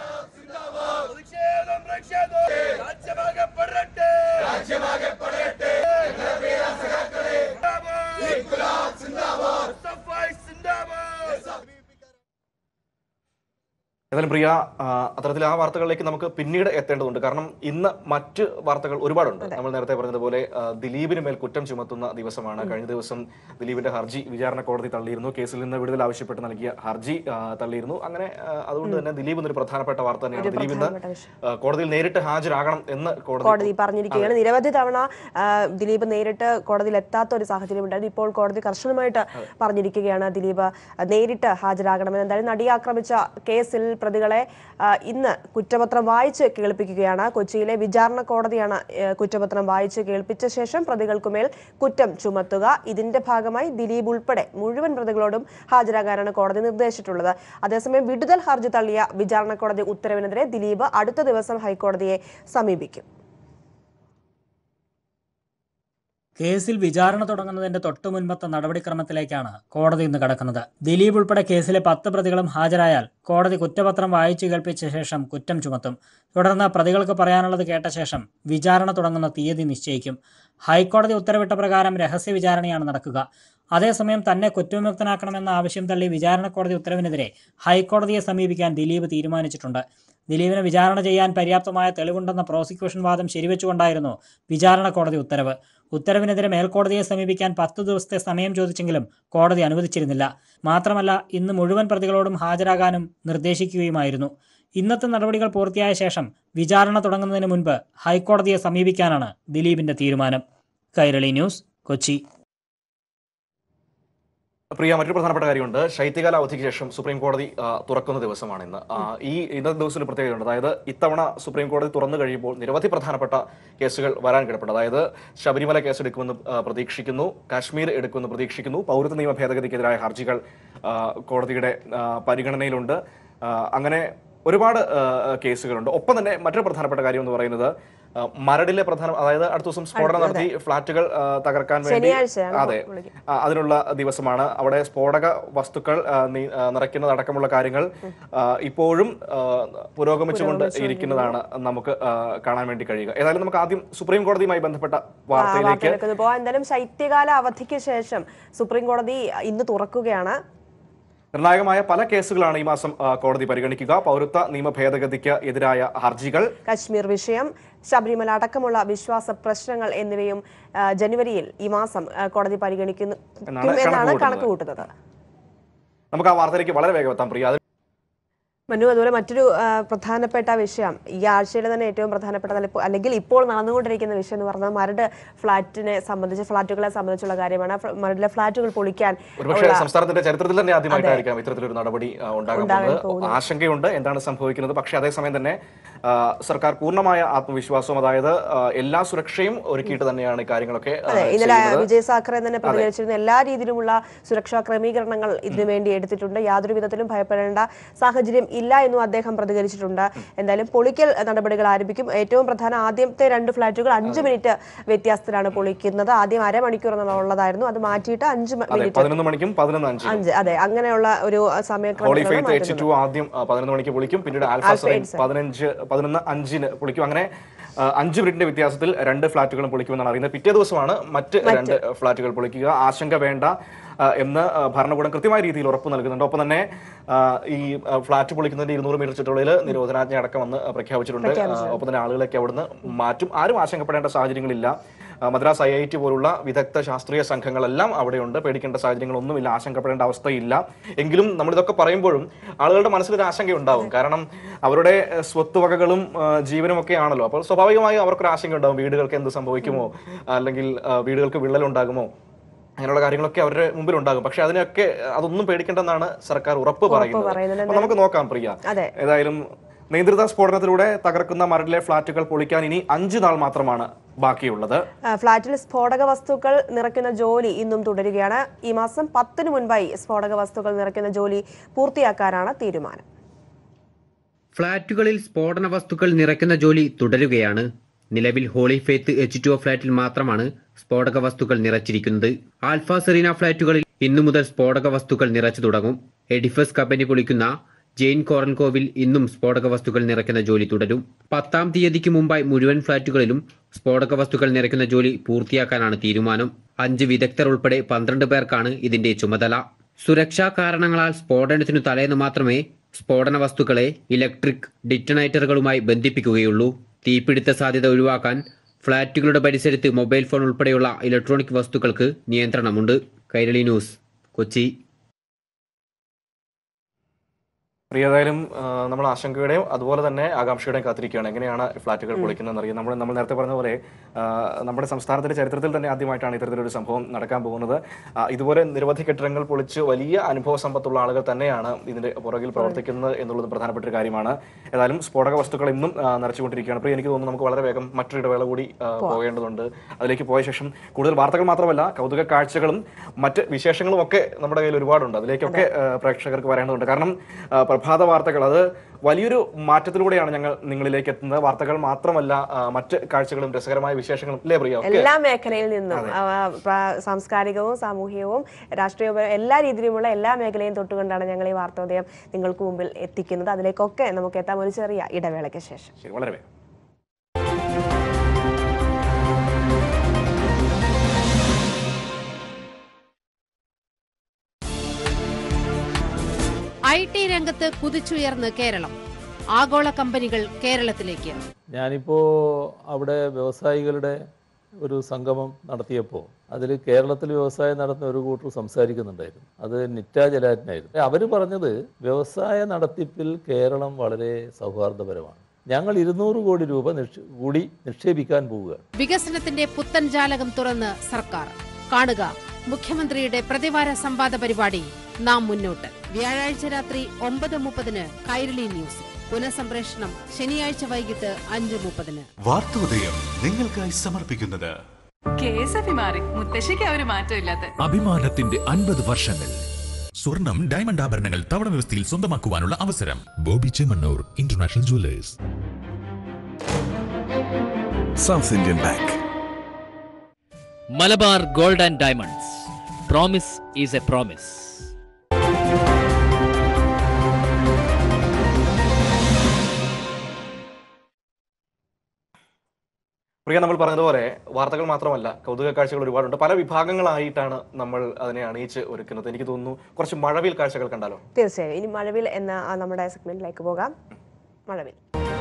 ഏതായാലും പ്രിയ, അത്തരത്തിൽ ആ വാർത്തകളിലേക്ക് നമുക്ക് പിന്നീട് എത്തേണ്ടതുണ്ട്. കാരണം ഇന്ന് മറ്റ് വാർത്തകൾ ഒരുപാടുണ്ട്. നമ്മൾ നേരത്തെ പറഞ്ഞതുപോലെ ദിലീപിന് മേൽ കുറ്റം ചുമത്തുന്ന ദിവസമാണ്. കഴിഞ്ഞ ദിവസം ദിലീപിന്റെ ഹർജി വിചാരണ കോടതി തള്ളിയിരുന്നു. കേസിൽ നിന്ന് വിടുതൽ ആവശ്യപ്പെട്ട് നൽകിയ ഹർജി തള്ളിയിരുന്നു. അങ്ങനെ അതുകൊണ്ട് തന്നെ ദിലീപ് എന്നൊരു പ്രധാനപ്പെട്ട വാർത്ത തന്നെയാണ്. ദിലീപ് ഇന്ന് കോടതിയിൽ നേരിട്ട് ഹാജരാകണം എന്ന് കോടതി പറഞ്ഞിരിക്കുകയാണ്. നിരവധി തവണ ദിലീപ് നേരിട്ട് കോടതിയിൽ എത്താത്ത ഒരു സാഹചര്യം ഉണ്ടായിരുന്നു. ഇപ്പോൾ കോടതി കർശനമായിട്ട് പറഞ്ഞിരിക്കുകയാണ് ദിലീപ് നേരിട്ട് ഹാജരാകണമെന്ന്. എന്തായാലും നടിയെ ആക്രമിച്ച കേസിൽ പ്രതികളെ ഇന്ന് കുറ്റപത്രം വായിച്ച് കേൾപ്പിക്കുകയാണ്. കൊച്ചിയിലെ വിചാരണ കോടതിയാണ് കുറ്റപത്രം വായിച്ച് കേൾപ്പിച്ച ശേഷം പ്രതികൾക്കുമേൽ കുറ്റം ചുമത്തുക. ഇതിന്റെ ഭാഗമായി ദിലീപ് ഉൾപ്പെടെ മുഴുവൻ പ്രതികളോടും ഹാജരാകാനാണ് കോടതി നിർദ്ദേശിച്ചിട്ടുള്ളത്. അതേസമയം വിടുതൽ ഹർജി തള്ളിയ വിചാരണ കോടതി ഉത്തരവിനെതിരെ ദിലീപ് അടുത്ത ദിവസം ഹൈക്കോടതിയെ സമീപിക്കും. കേസിൽ വിചാരണ തുടങ്ങുന്നതിന്റെ തൊട്ടു മുൻപത്തെ നടപടിക്രമത്തിലേക്കാണ് കോടതി ഇന്ന് കടക്കുന്നത്. ദിലീപ് ഉൾപ്പെടെ കേസിലെ 10 പ്രതികളും ഹാജരായാൽ കോടതി കുറ്റപത്രം വായിച്ചു കേൾപ്പിച്ച ശേഷം കുറ്റം ചുമത്തും. തുടർന്ന് പ്രതികൾക്ക് പറയാനുള്ളത് കേട്ട ശേഷം വിചാരണ തുടങ്ങുന്ന തീയതി നിശ്ചയിക്കും. ഹൈക്കോടതി ഉത്തരവിട്ട പ്രകാരം രഹസ്യ വിചാരണയാണ് നടക്കുക. അതേസമയം തന്നെ കുറ്റവിമുക്തനാക്കണമെന്ന ആവശ്യം തള്ളി വിചാരണ കോടതി ഉത്തരവിനെതിരെ ഹൈക്കോടതിയെ സമീപിക്കാൻ ദിലീപ് തീരുമാനിച്ചിട്ടുണ്ട്. ദിലീപിനെ വിചാരണ ചെയ്യാൻ പര്യാപ്തമായ തെളിവുണ്ടെന്ന പ്രോസിക്യൂഷൻ വാദം ശരിവെച്ചുകൊണ്ടായിരുന്നു വിചാരണ കോടതി ഉത്തരവ്. ഉത്തരവിനെതിരെ മേൽക്കോടതിയെ സമീപിക്കാൻ 10 ദിവസത്തെ സമയം ചോദിച്ചെങ്കിലും കോടതി അനുവദിച്ചിരുന്നില്ല. മാത്രമല്ല, ഇന്ന് മുഴുവൻ പ്രതികളോടും ഹാജരാകാനും നിർദ്ദേശിക്കുകയുമായിരുന്നു. ഇന്നത്തെ നടപടികൾ പൂർത്തിയായ ശേഷം വിചാരണ തുടങ്ങുന്നതിന് മുൻപ് ഹൈക്കോടതിയെ സമീപിക്കാനാണ് ദിലീപിന്റെ തീരുമാനം. കൈരളി ന്യൂസ്, കൊച്ചി. പ്രിയ, മറ്റൊരു പ്രധാനപ്പെട്ട കാര്യമുണ്ട്. ശൈത്യകാല അവധിക്ക് ശേഷം സുപ്രീം കോടതി തുറക്കുന്ന ദിവസമാണ് ഇന്ന്. ഇന്നത്തെ ദിവസത്തിൽ പ്രത്യേകതയുണ്ട്. അതായത് ഇത്തവണ സുപ്രീം കോടതി തുറന്നു കഴിയുമ്പോൾ നിരവധി പ്രധാനപ്പെട്ട കേസുകൾ വരാൻ കിടപ്പുണ്ട്. അതായത് ശബരിമല കേസ് എടുക്കുമെന്ന് പ്രതീക്ഷിക്കുന്നു, കാശ്മീർ എടുക്കുമെന്ന് പ്രതീക്ഷിക്കുന്നു, പൗരത്വ നിയമ ഭേദഗതിക്കെതിരായ ഹർജികൾ കോടതിയുടെ പരിഗണനയിലുണ്ട്. അങ്ങനെ ഒരുപാട് കേസുകളുണ്ട്. ഒപ്പം തന്നെ മറ്റൊരു പ്രധാനപ്പെട്ട കാര്യം എന്ന് പറയുന്നത് മരടിലെ അതായത് അടുത്ത ദിവസം സ്ഫോടനം നടത്തി ഫ്ളാറ്റുകൾ തകർക്കാൻ വേണ്ടി, അതെ, അതിനുള്ള ദിവസമാണ്. അവിടെ സ്ഫോടക വസ്തുക്കൾ നിറയ്ക്കുന്നത് അടക്കമുള്ള കാര്യങ്ങൾ ഇപ്പോഴും പുരോഗമിച്ചുകൊണ്ട് ഇരിക്കുന്നതാണ് നമുക്ക് കാണാൻ വേണ്ടി കഴിയുക. ഏതായാലും നമുക്ക് ആദ്യം സുപ്രീം കോടതിയുമായി ബന്ധപ്പെട്ട വാർത്തയിലേക്ക് പോകാം. എന്തായാലും ശൈത്യകാല അവധിക്ക് ശേഷം സുപ്രീം കോടതി ഇന്ന് തുറക്കുകയാണ്. നിർണായകമായ പല കേസുകളാണ് ഈ മാസം കോടതി പരിഗണിക്കുക. പൗരത്വ നിയമ ഭേദഗതിക്ക് എതിരായ ഹർജികൾ, കശ്മീർ വിഷയം, ശബരിമല അടക്കമുള്ള വിശ്വാസ പ്രശ്നങ്ങൾ എന്നിവയും ജനുവരിയിൽ ഈ മാസം കോടതി പരിഗണിക്കുന്നു എന്നാണ് കണക്ക് കൂട്ടുന്നത്. നമുക്ക് ആ വാർത്തയിലേക്ക് വളരെ വേഗം എത്താം പ്രിയ. മനു, അതുപോലെ മറ്റൊരു പ്രധാനപ്പെട്ട വിഷയം, ഈ ആഴ്ചയിലെ തന്നെ ഏറ്റവും പ്രധാനപ്പെട്ട അല്ലെങ്കിൽ ഇപ്പോൾ നടന്നുകൊണ്ടിരിക്കുന്ന വിഷയം എന്ന് പറഞ്ഞാൽ മരട് ഫ്ളാറ്റുകളെ സംബന്ധിച്ചുള്ള കാര്യമാണ്. മരടിലെ ഫ്ളാറ്റുകൾ പൊളിക്കാൻ സംസ്ഥാനത്തിന്റെ ചരിത്രത്തിൽ തന്നെ ആദ്യമായിട്ടായിരിക്കാം ഇത്തരത്തിലൊരു നടപടി ഉണ്ടാകുന്നത്. ആശങ്കയുണ്ട് എന്താണ് സംഭവിക്കുന്നത്. പക്ഷേ അതേസമയം തന്നെ സർക്കാർ പൂർണ്ണമായ ആത്മവിശ്വാസവും, അതായത് എല്ലാ സുരക്ഷയും ഒരുക്കിയിട്ട് തന്നെയാണ് കാര്യങ്ങളൊക്കെ. ഇന്നലെ വിജയ് സാഖറെ തന്നെ പ്രതികരിച്ചിരുന്ന എല്ലാ രീതിയിലുമുള്ള സുരക്ഷാ ക്രമീകരണങ്ങൾ ഇതിനു വേണ്ടി എടുത്തിട്ടുണ്ട്. യാതൊരു വിധത്തിലും ഭയപ്പെടേണ്ട സാഹചര്യം ഇല്ല എന്നും അദ്ദേഹം പ്രതികരിച്ചിട്ടുണ്ട്. എന്തായാലും പൊളിക്കൽ നടപടികൾ ആരംഭിക്കും. ഏറ്റവും പ്രധാന ആദ്യത്തെ 2 ഫ്ളാറ്റുകൾ 5 മിനിറ്റ് വ്യത്യാസത്തിലാണ് പൊളിക്കുന്നത്. ആദ്യം അരമണിക്കൂർ എന്നുള്ളതായിരുന്നു, അത് മാറ്റിയിട്ട് 5 മിനിറ്റ്, 11 മണിക്കും 11:05. അതെ, അങ്ങനെയുള്ള ഒരു സമയക്രമം ആദ്യം 11 മണിക്ക് പൊളിക്കും, പിന്നീട് ആൽഫ 11:05 പൊളിക്കും. അങ്ങനെ 5 മിനിറ്റിന്റെ വ്യത്യാസത്തിൽ 2 ഫ്ളാറ്റുകളും പൊളിക്കുമെന്നാണ് അറിയുന്നത്. പിറ്റേ ദിവസമാണ് മറ്റ് 2 ഫ്ളാറ്റുകൾ പൊളിക്കുക. ആശങ്ക വേണ്ട എന്ന് ഭരണകൂടം കൃത്യമായ രീതിയിൽ ഉറപ്പ് നൽകുന്നുണ്ട്. ഒപ്പം തന്നെ ഈ ഫ്ളാറ്റ് പൊളിക്കുന്നതിന്റെ 200 മീറ്റർ ചുറ്റളവിൽ നിരോധനാജ്ഞ അടക്കം വന്ന് പ്രഖ്യാപിച്ചിട്ടുണ്ട്. ഒപ്പം തന്നെ ആളുകളൊക്കെ അവിടുന്ന് മാറ്റും. ആരും ആശങ്കപ്പെടേണ്ട സാഹചര്യങ്ങളില്ല. മദ്രാസ് IIT പോലുള്ള വിദഗ്ധ ശാസ്ത്രീയ സംഘങ്ങളെല്ലാം അവിടെയുണ്ട്. പേടിക്കേണ്ട സാഹചര്യങ്ങളൊന്നുമില്ല, ആശങ്കപ്പെടേണ്ട അവസ്ഥയില്ല. എങ്കിലും നമ്മളിതൊക്കെ പറയുമ്പോഴും ആളുകളുടെ മനസ്സിലൊരു ആശങ്ക ഉണ്ടാവും. കാരണം അവരുടെ സ്വത്തുവകകളും ജീവനും ഒക്കെ ആണല്ലോ. അപ്പോൾ സ്വാഭാവികമായും അവർക്കൊരു ആശങ്ക ഉണ്ടാവും. വീടുകൾക്ക് എന്ത് സംഭവിക്കുമോ, അല്ലെങ്കിൽ വീടുകൾക്ക് വിള്ളലുണ്ടാകുമോ, അങ്ങനെയുള്ള കാര്യങ്ങളൊക്കെ അവരുടെ മുമ്പിൽ ഉണ്ടാകും. പക്ഷെ അതിനൊക്കെ അതൊന്നും പേടിക്കേണ്ടെന്നാണ് സർക്കാർ ഉറപ്പ് പറയുന്നത്. അപ്പൊ നമുക്ക് നോക്കാം പ്രിയ. ഏതായാലും നിയന്ത്രിത സ്ഫോടനത്തിലൂടെ തകർക്കുന്ന മരടിലെ ഫ്ളാറ്റുകൾ പൊളിക്കാൻ ഇനി 5 നാൾ മാത്രമാണ് ബാക്കിയുള്ളത്. ഫ്ളാറ്റിൽ സ്ഫോടക വസ്തുക്കൾ നിറയ്ക്കുന്ന ജോലി ഇന്നും തുടരുകയാണ്. ഈ മാസം 10-ന് മുൻപായി സ്ഫോടക വസ്തുക്കൾ നിറയ്ക്കുന്ന ജോലി പൂർത്തിയാക്കാനാണ് തീരുമാനം. ഫ്ളാറ്റുകളിൽ സ്ഫോടന വസ്തുക്കൾ നിറയ്ക്കുന്ന ജോലി തുടരുകയാണ്. നിലവിൽ ഹോളി ഫെയ്ത്ത് H2O ഫ്ളാറ്റിൽ മാത്രമാണ് സ്ഫോടക വസ്തുക്കൾ നിറച്ചിരിക്കുന്നത്. ആൽഫ സെറീന ഫ്ളാറ്റുകളിൽ ഇന്നു മുതൽ സ്ഫോടക വസ്തുക്കൾ നിറച്ചു തുടങ്ങും. എഡിഫസ് കമ്പനി പൊളിക്കുന്ന ജെയിൻ കോറൽ കോവിൽ ഇന്നും സ്ഫോടക വസ്തുക്കൾ നിറയ്ക്കുന്ന ജോലി തുടരും. 10-ാം തീയതിക്ക് മുമ്പായി മുഴുവൻ ഫ്ളാറ്റുകളിലും സ്ഫോടക വസ്തുക്കൾ നിറയ്ക്കുന്ന ജോലി പൂർത്തിയാക്കാനാണ് തീരുമാനം. 5 വിദഗ്ധർ ഉൾപ്പെടെ 12 പേർക്കാണ് ഇതിന്റെ ചുമതല. സുരക്ഷാ കാരണങ്ങളാൽ സ്ഫോടനത്തിനു തലേന്ന് മാത്രമേ സ്ഫോടന വസ്തുക്കളെ ഇലക്ട്രിക് ഡിറ്റണേറ്ററുകളുമായി ബന്ധിപ്പിക്കുകയുള്ളൂ. തീപിടുത്ത സാധ്യത ഒഴിവാക്കാൻ ഫ്ളാറ്റുകളുടെ പരിസരത്ത് മൊബൈൽ ഫോൺ ഉൾപ്പെടെയുള്ള ഇലക്ട്രോണിക് വസ്തുക്കൾക്ക് നിയന്ത്രണമുണ്ട്. കൈരളി ന്യൂസ്, കൊച്ചി. ഏതായാലും നമ്മൾ ആശങ്കയുടെയും അതുപോലെ തന്നെ ആകാംക്ഷയുടെയും കാത്തിരിക്കുകയാണ് എങ്ങനെയാണ് ഫ്ളാറ്റുകൾ പൊളിക്കുന്നതെന്ന് അറിയാം. നമ്മൾ നേരത്തെ പറഞ്ഞ പോലെ നമ്മുടെ സംസ്ഥാനത്തിന്റെ ചരിത്രത്തിൽ തന്നെ ആദ്യമായിട്ടാണ് ഇത്തരത്തിലൊരു സംഭവം നടക്കാൻ പോകുന്നത്. ഇതുപോലെ നിരവധി കെട്ടിടങ്ങൾ പൊളിച്ച് വലിയ അനുഭവ സമ്പത്തുള്ള ആളുകൾ തന്നെയാണ് ഇതിന്റെ പുറകിൽ പ്രവർത്തിക്കുന്നത് എന്നുള്ളത് പ്രധാനപ്പെട്ട ഒരു കാര്യമാണ്. ഏതായാലും സ്ഫോടക വസ്തുക്കൾ ഇന്നും നിറച്ചുകൊണ്ടിരിക്കുകയാണ്. അപ്പോൾ എനിക്ക് തോന്നുന്നു നമുക്ക് വളരെ വേഗം മറ്റൊരു ഇടവേള കൂടി പോകേണ്ടതുണ്ട്. അതിലേക്ക് പോയ ശേഷം കൂടുതൽ വാർത്തകൾ മാത്രമല്ല കൗതുക കാഴ്ചകളും മറ്റ് വിശേഷങ്ങളും ഒക്കെ നമ്മുടെ കയ്യിൽ ഒരുപാടുണ്ട്. അതിലേക്കൊക്കെ പ്രേക്ഷകർക്ക് വരേണ്ടതുണ്ട്. കാരണം പ്രഭാത വാർത്തകൾ അത് വലിയൊരു മാറ്റത്തിലൂടെയാണ് ഞങ്ങൾ നിങ്ങളിലേക്ക് എത്തുന്നത്. വാർത്തകൾ മാത്രമല്ല, മറ്റ് കാഴ്ചകളും രസകരമായ വിശേഷങ്ങളും അല്ലേ പ്രിയ? എല്ലാ മേഖലയിൽ നിന്നും സാംസ്കാരികവും സാമൂഹികവും രാഷ്ട്രീയവും എല്ലാ രീതിയിലുമുള്ള എല്ലാ മേഖലയും തൊട്ടുകൊണ്ടാണ് ഞങ്ങൾ ഈ വാർത്തോദയം നിങ്ങൾക്ക് മുമ്പിൽ എത്തിക്കുന്നത്. അതിലേക്കൊക്കെ നമുക്ക് എത്താം ഒരു ചെറിയ ഇടവേളയ്ക്ക് ശേഷം. ശരി, വളരെ വേഗം. IT രംഗത്ത് കുതിച്ചുയർന്ന് കേരളം. ആഗോള കമ്പനികൾ കേരളത്തിലേക്ക്. ഞാനിപ്പോൾ അവിടെ വ്യവസായികളുടെ ഒരു സംഗമം നടത്തിയപ്പോൾ അതിൽ കേരളത്തിൽ വ്യവസായം നടത്തുന്ന ഒരു കൂട്ടർ സംസാരിക്കുന്നുണ്ടായിരുന്നു. അത് നിറ്റ ജലാറ്റിനായിരുന്നു. അവർ പറഞ്ഞത് വ്യവസായ നടത്തിപ്പിൽ കേരളം വളരെ സൗഹാർദ്ദപരമാണ്. ഞങ്ങൾ 200 കോടി രൂപ കൂടി നിക്ഷേപിക്കാൻ പോവുകയാണ്. വികസനത്തിന്റെ പുത്തൻ ജാലകം തുറന്ന് സർക്കാർ. കാണുക മുഖ്യമന്ത്രിയുടെ പ്രതിവാര സംവാദ പരിപാടി നാം മുന്നോട്ട്. വ്യാഴാഴ്ച രാത്രി 9:30 കൈരളി ന്യൂസ്. പുനഃസംപ്രേഷണം ശനിയാഴ്ച വൈകിട്ട് 5:30. വാർത്തോദയം നിങ്ങൾക്കായി സമർപ്പിക്കുന്നത് അഭിമാനത്തിന്റെ 50 വർഷങ്ങൾ. സ്വർണം, ഡയമണ്ട് ആഭരണങ്ങൾ തവണ വ്യവസ്ഥയിൽ സ്വന്തമാക്കുവാനുള്ള അവസരം. Bobby Chemmanur international jewellers. South Indian Bank. Malabar Gold and Diamonds. Promise is a promise. Priya, നമ്മൾ പറഞ്ഞതുപോലെ വാർത്തകൾ മാത്രമല്ല, കൗതുക കാഴ്ചകൾ ഒരുപാടുണ്ട്. പല വിഭാഗങ്ങളായിട്ടാണ് നമ്മൾ അതിനെ അണിയിച്ച് ഒരുക്കുന്നത്. എനിക്ക് തോന്നുന്നു കുറച്ച് മഴവിൽ കാഴ്ചകൾ കണ്ടാലോ? തീർച്ചയായും. ഇനി മഴവിൽ എന്ന നമ്മുടെ സെഗ്മെന്റിലേക്ക് പോകാം. മഴവിൽ.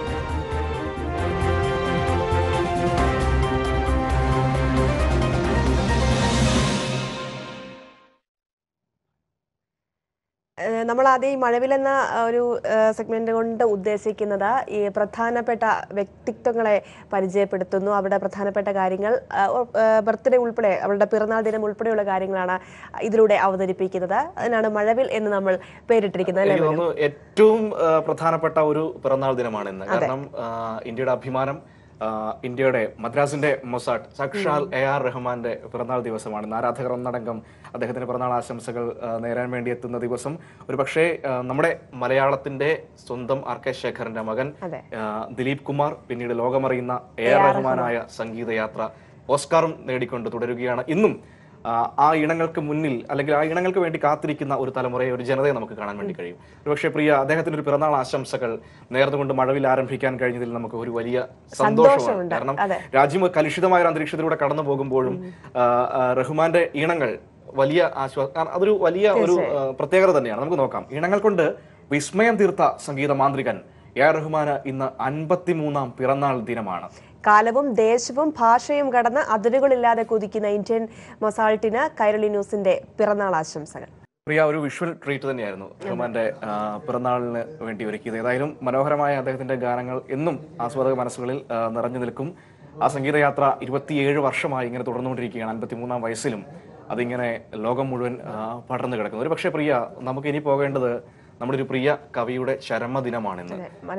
നമ്മൾ ആദ്യം ഈ മഴവിലെന്ന ഒരു സെഗ്മെന്റ് കൊണ്ട് ഉദ്ദേശിക്കുന്നത് ഈ പ്രധാനപ്പെട്ട വ്യക്തിത്വങ്ങളെ പരിചയപ്പെടുത്തുന്നു. അവരുടെ പ്രധാനപ്പെട്ട കാര്യങ്ങൾ, ബർത്ത്ഡേ ഉൾപ്പെടെ അവരുടെ പിറന്നാൾ ദിനം ഉൾപ്പെടെയുള്ള കാര്യങ്ങളാണ് ഇതിലൂടെ അവതരിപ്പിക്കുന്നത്. അതിനാണ് മഴവിൽ എന്ന് നമ്മൾ പേരിട്ടിരിക്കുന്നത്. ഏറ്റവും പ്രധാനപ്പെട്ട ഒരു പിറന്നാൾ ദിനമാണ് ഇന്ന്. കാരണം ഇന്ത്യയുടെ അഭിമാനം, ഇന്ത്യയുടെ മദ്രാസിന്റെ മൊസാട്ട് സാക്ഷാൽ AR റഹ്മാന്റെ പിറന്നാൾ ദിവസമാണ്. ആരാധകർ ഒന്നടങ്കം അദ്ദേഹത്തിന് പിറന്നാൾ ആശംസകൾ നേരാൻ വേണ്ടി എത്തുന്ന ദിവസം. ഒരു പക്ഷേ നമ്മുടെ മലയാളത്തിന്റെ സ്വന്തം RK ശേഖറിന്റെ മകൻ ദിലീപ് കുമാർ പിന്നീട് ലോകമറിയുന്ന AR റഹ്മാനായ സംഗീതയാത്ര ഓസ്കാറും നേടിക്കൊണ്ട് തുടരുകയാണ്. ഇന്നും ആ ഇണങ്ങൾക്ക് മുന്നിൽ, അല്ലെങ്കിൽ ആ ഇണങ്ങൾക്ക് വേണ്ടി കാത്തിരിക്കുന്ന ഒരു തലമുറയെ, ഒരു ജനതയെ നമുക്ക് കാണാൻ വേണ്ടി കഴിയും. ഒരുപക്ഷെ പ്രിയ, അദ്ദേഹത്തിന്റെ ഒരു പിറന്നാൾ ആശംസകൾ നേർന്നുകൊണ്ട് മഴവിൽ ആരംഭിക്കാൻ കഴിഞ്ഞതിൽ നമുക്ക് ഒരു വലിയ സന്തോഷമാണ്. കാരണം രാജ്യം കലുഷിതമായ ഒരു അന്തരീക്ഷത്തിലൂടെ കടന്നു പോകുമ്പോഴും റഹ്മാന്റെ ഈണങ്ങൾ വലിയ ആശ്വാസം, അതൊരു വലിയ ഒരു പ്രത്യേകത തന്നെയാണ്. നമുക്ക് നോക്കാം. ഈണങ്ങൾ കൊണ്ട് വിസ്മയം തീർത്ത സംഗീത മാന്ത്രികൻ AR റഹ്മാന് ഇന്ന് 53ാം പിറന്നാൾ ദിനമാണ്. കാലവും ദേശവും ഭാഷയും കടന്ന് അതിരുകളില്ലാതെ കുതിക്കുന്ന ഇന്ത്യൻ മൊസാൾട്ടിന് കൈരളി ന്യൂസിന്റെ പിറന്നാൾ ആശംസകൾ. പ്രിയ, ഒരു വിഷ്വൽ ട്രീറ്റ് തന്നെയായിരുന്നു റഹ്മാന്റെ പിറന്നാളിന് വേണ്ടി ഒരുക്കിയത്. ഏതായാലും മനോഹരമായ അദ്ദേഹത്തിന്റെ ഗാനങ്ങൾ എന്നും ആസ്വാദക മനസ്സുകളിൽ നിറഞ്ഞു നിൽക്കും. ആ സംഗീതയാത്ര 27 വർഷമായി ഇങ്ങനെ തുടർന്നുകൊണ്ടിരിക്കുകയാണ്. 53ാം വയസ്സിലും അതിങ്ങനെ ലോകം മുഴുവൻ പടർന്നു കിടക്കുന്നു. ഒരു പക്ഷേ പ്രിയ, നമുക്ക് ഇനി പോകേണ്ടത് നമ്മുടെ ഒരു പ്രിയ കവിയുടെ ചരമദിനമാണിന്ന്.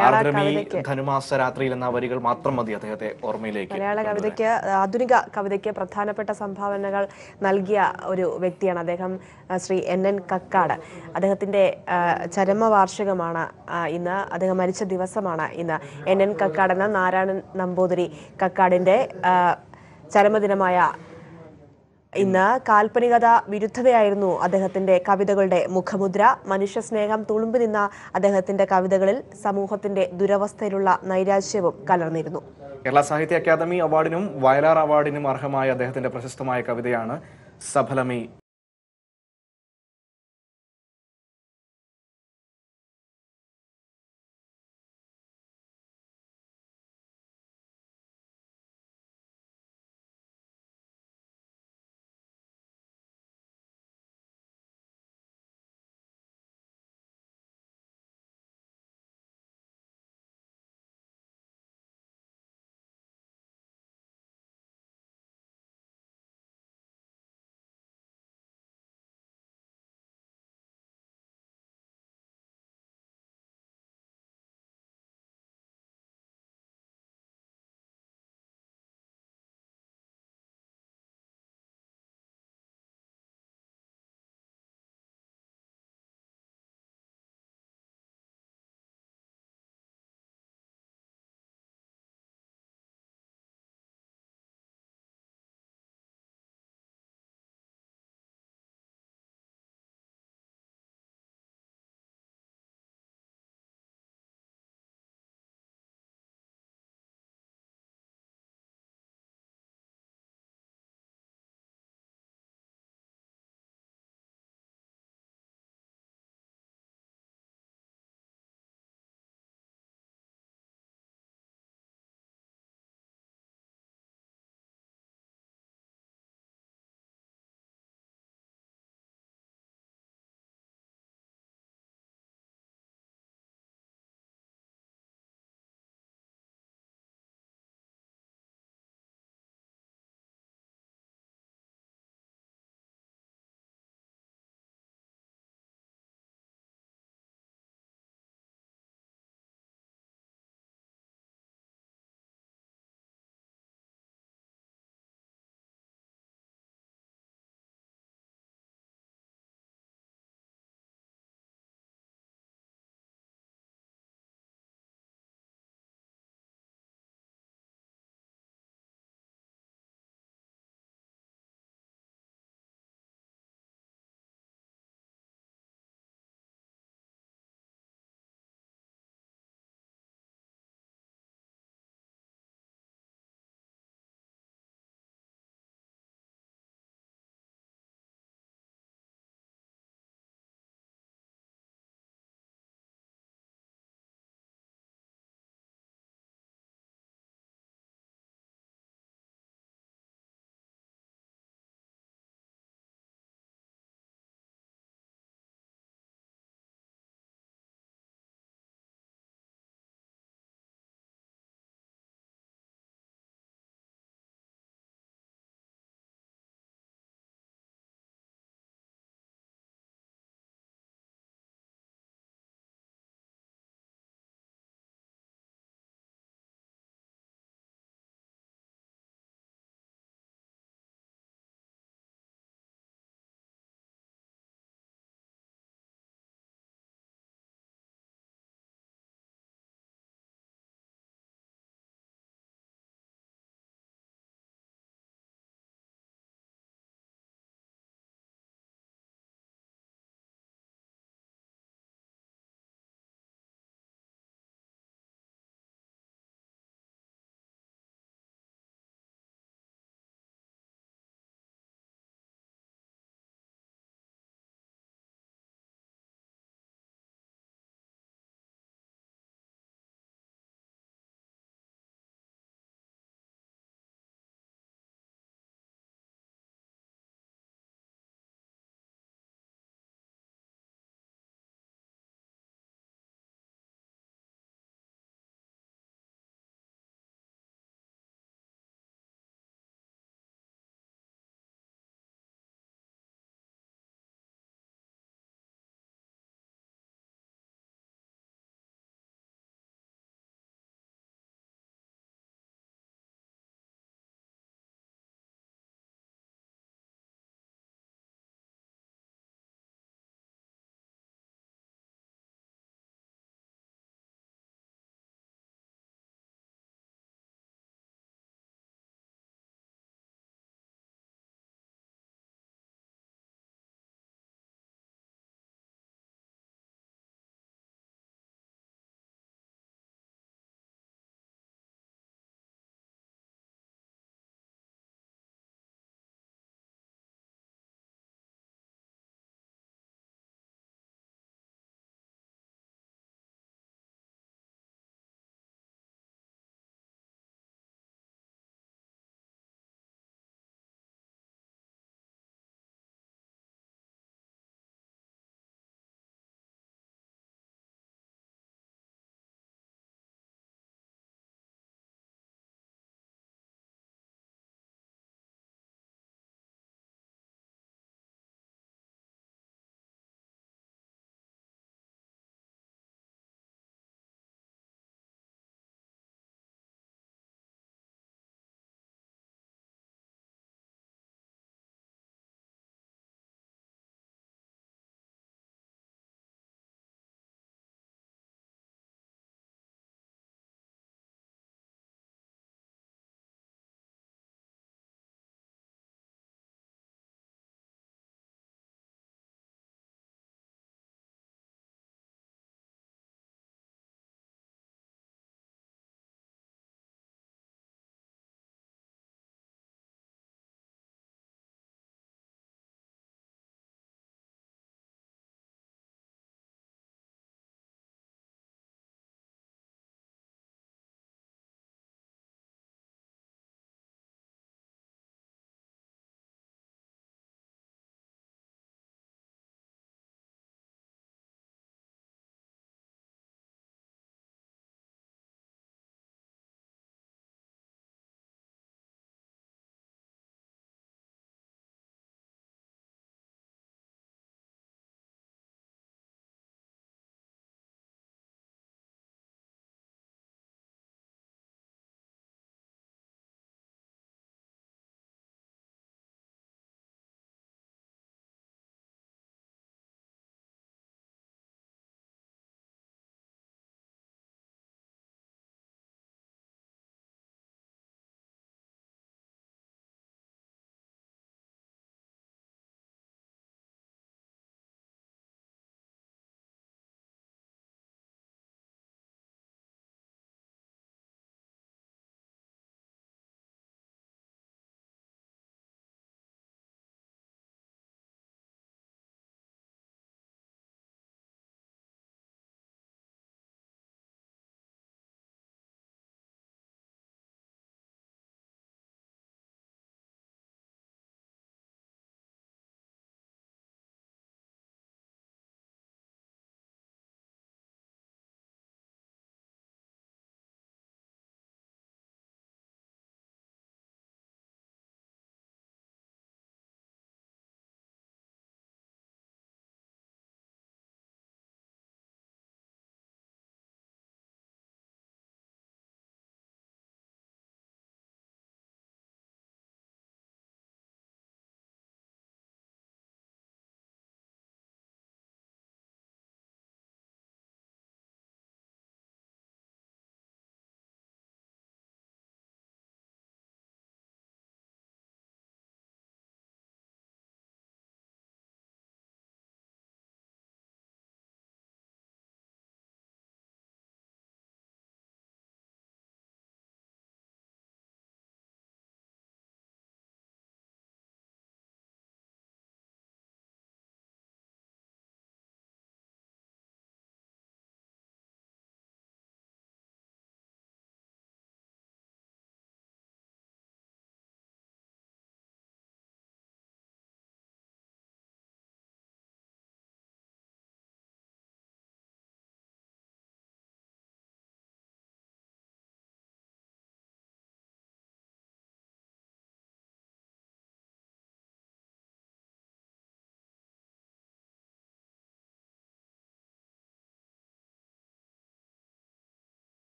ധനുമാസ രാത്രിയിൽ എന്ന വരികൾ മാത്രം മതി അദ്ദേഹത്തെ ഓർമ്മയിലേക്ക്. മലയാള കവിതയ്ക്ക്, ആധുനിക കവിതയ്ക്ക് പ്രധാനപ്പെട്ട സംഭാവനകൾ നൽകിയ ഒരു വ്യക്തിയാണ് അദ്ദേഹം, ശ്രീ NN കക്കാട്. അദ്ദേഹത്തിന്റെ ചരമവാർഷികമാണ് ഇന്ന്. അദ്ദേഹം മരിച്ച ദിവസമാണ് ഇന്ന്. NN കക്കാട് എന്ന നാരായണൻ നമ്പൂതിരി കക്കാടിന്റെ ചരമദിനമായ ഇന്ന്. കാൽപ്പനികത വിരുദ്ധതയായിരുന്നു അദ്ദേഹത്തിന്റെ കവിതകളുടെ മുഖമുദ്ര. മനുഷ്യസ്നേഹം തുളുമ്പി നിന്ന അദ്ദേഹത്തിന്റെ കവിതകളിൽ സമൂഹത്തിന്റെ ദുരവസ്ഥയിലുള്ള നൈരാശ്യവും കലർന്നിരുന്നു. കേരള സാഹിത്യ അക്കാദമി അവാർഡിനും വയലാർ അവാർഡിനും അർഹമായ അദ്ദേഹത്തിന്റെ പ്രശസ്തമായ കവിതയാണ് സഫലമി.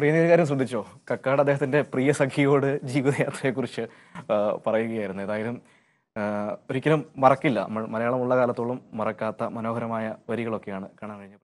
പ്രിയ കാര്യം ശ്രദ്ധിച്ചോ, കക്കാട് അദ്ദേഹത്തിന്റെ പ്രിയ സഖിയോട് ജീവിതയാത്രയെക്കുറിച്ച് പറയുകയായിരുന്നു. ഏതായാലും ഒരിക്കലും മറക്കില്ല, നമ്മൾ മലയാളമുള്ള കാലത്തോളം മറക്കാത്ത മനോഹരമായ വരികളൊക്കെയാണ് കാണാൻ കഴിഞ്ഞത്.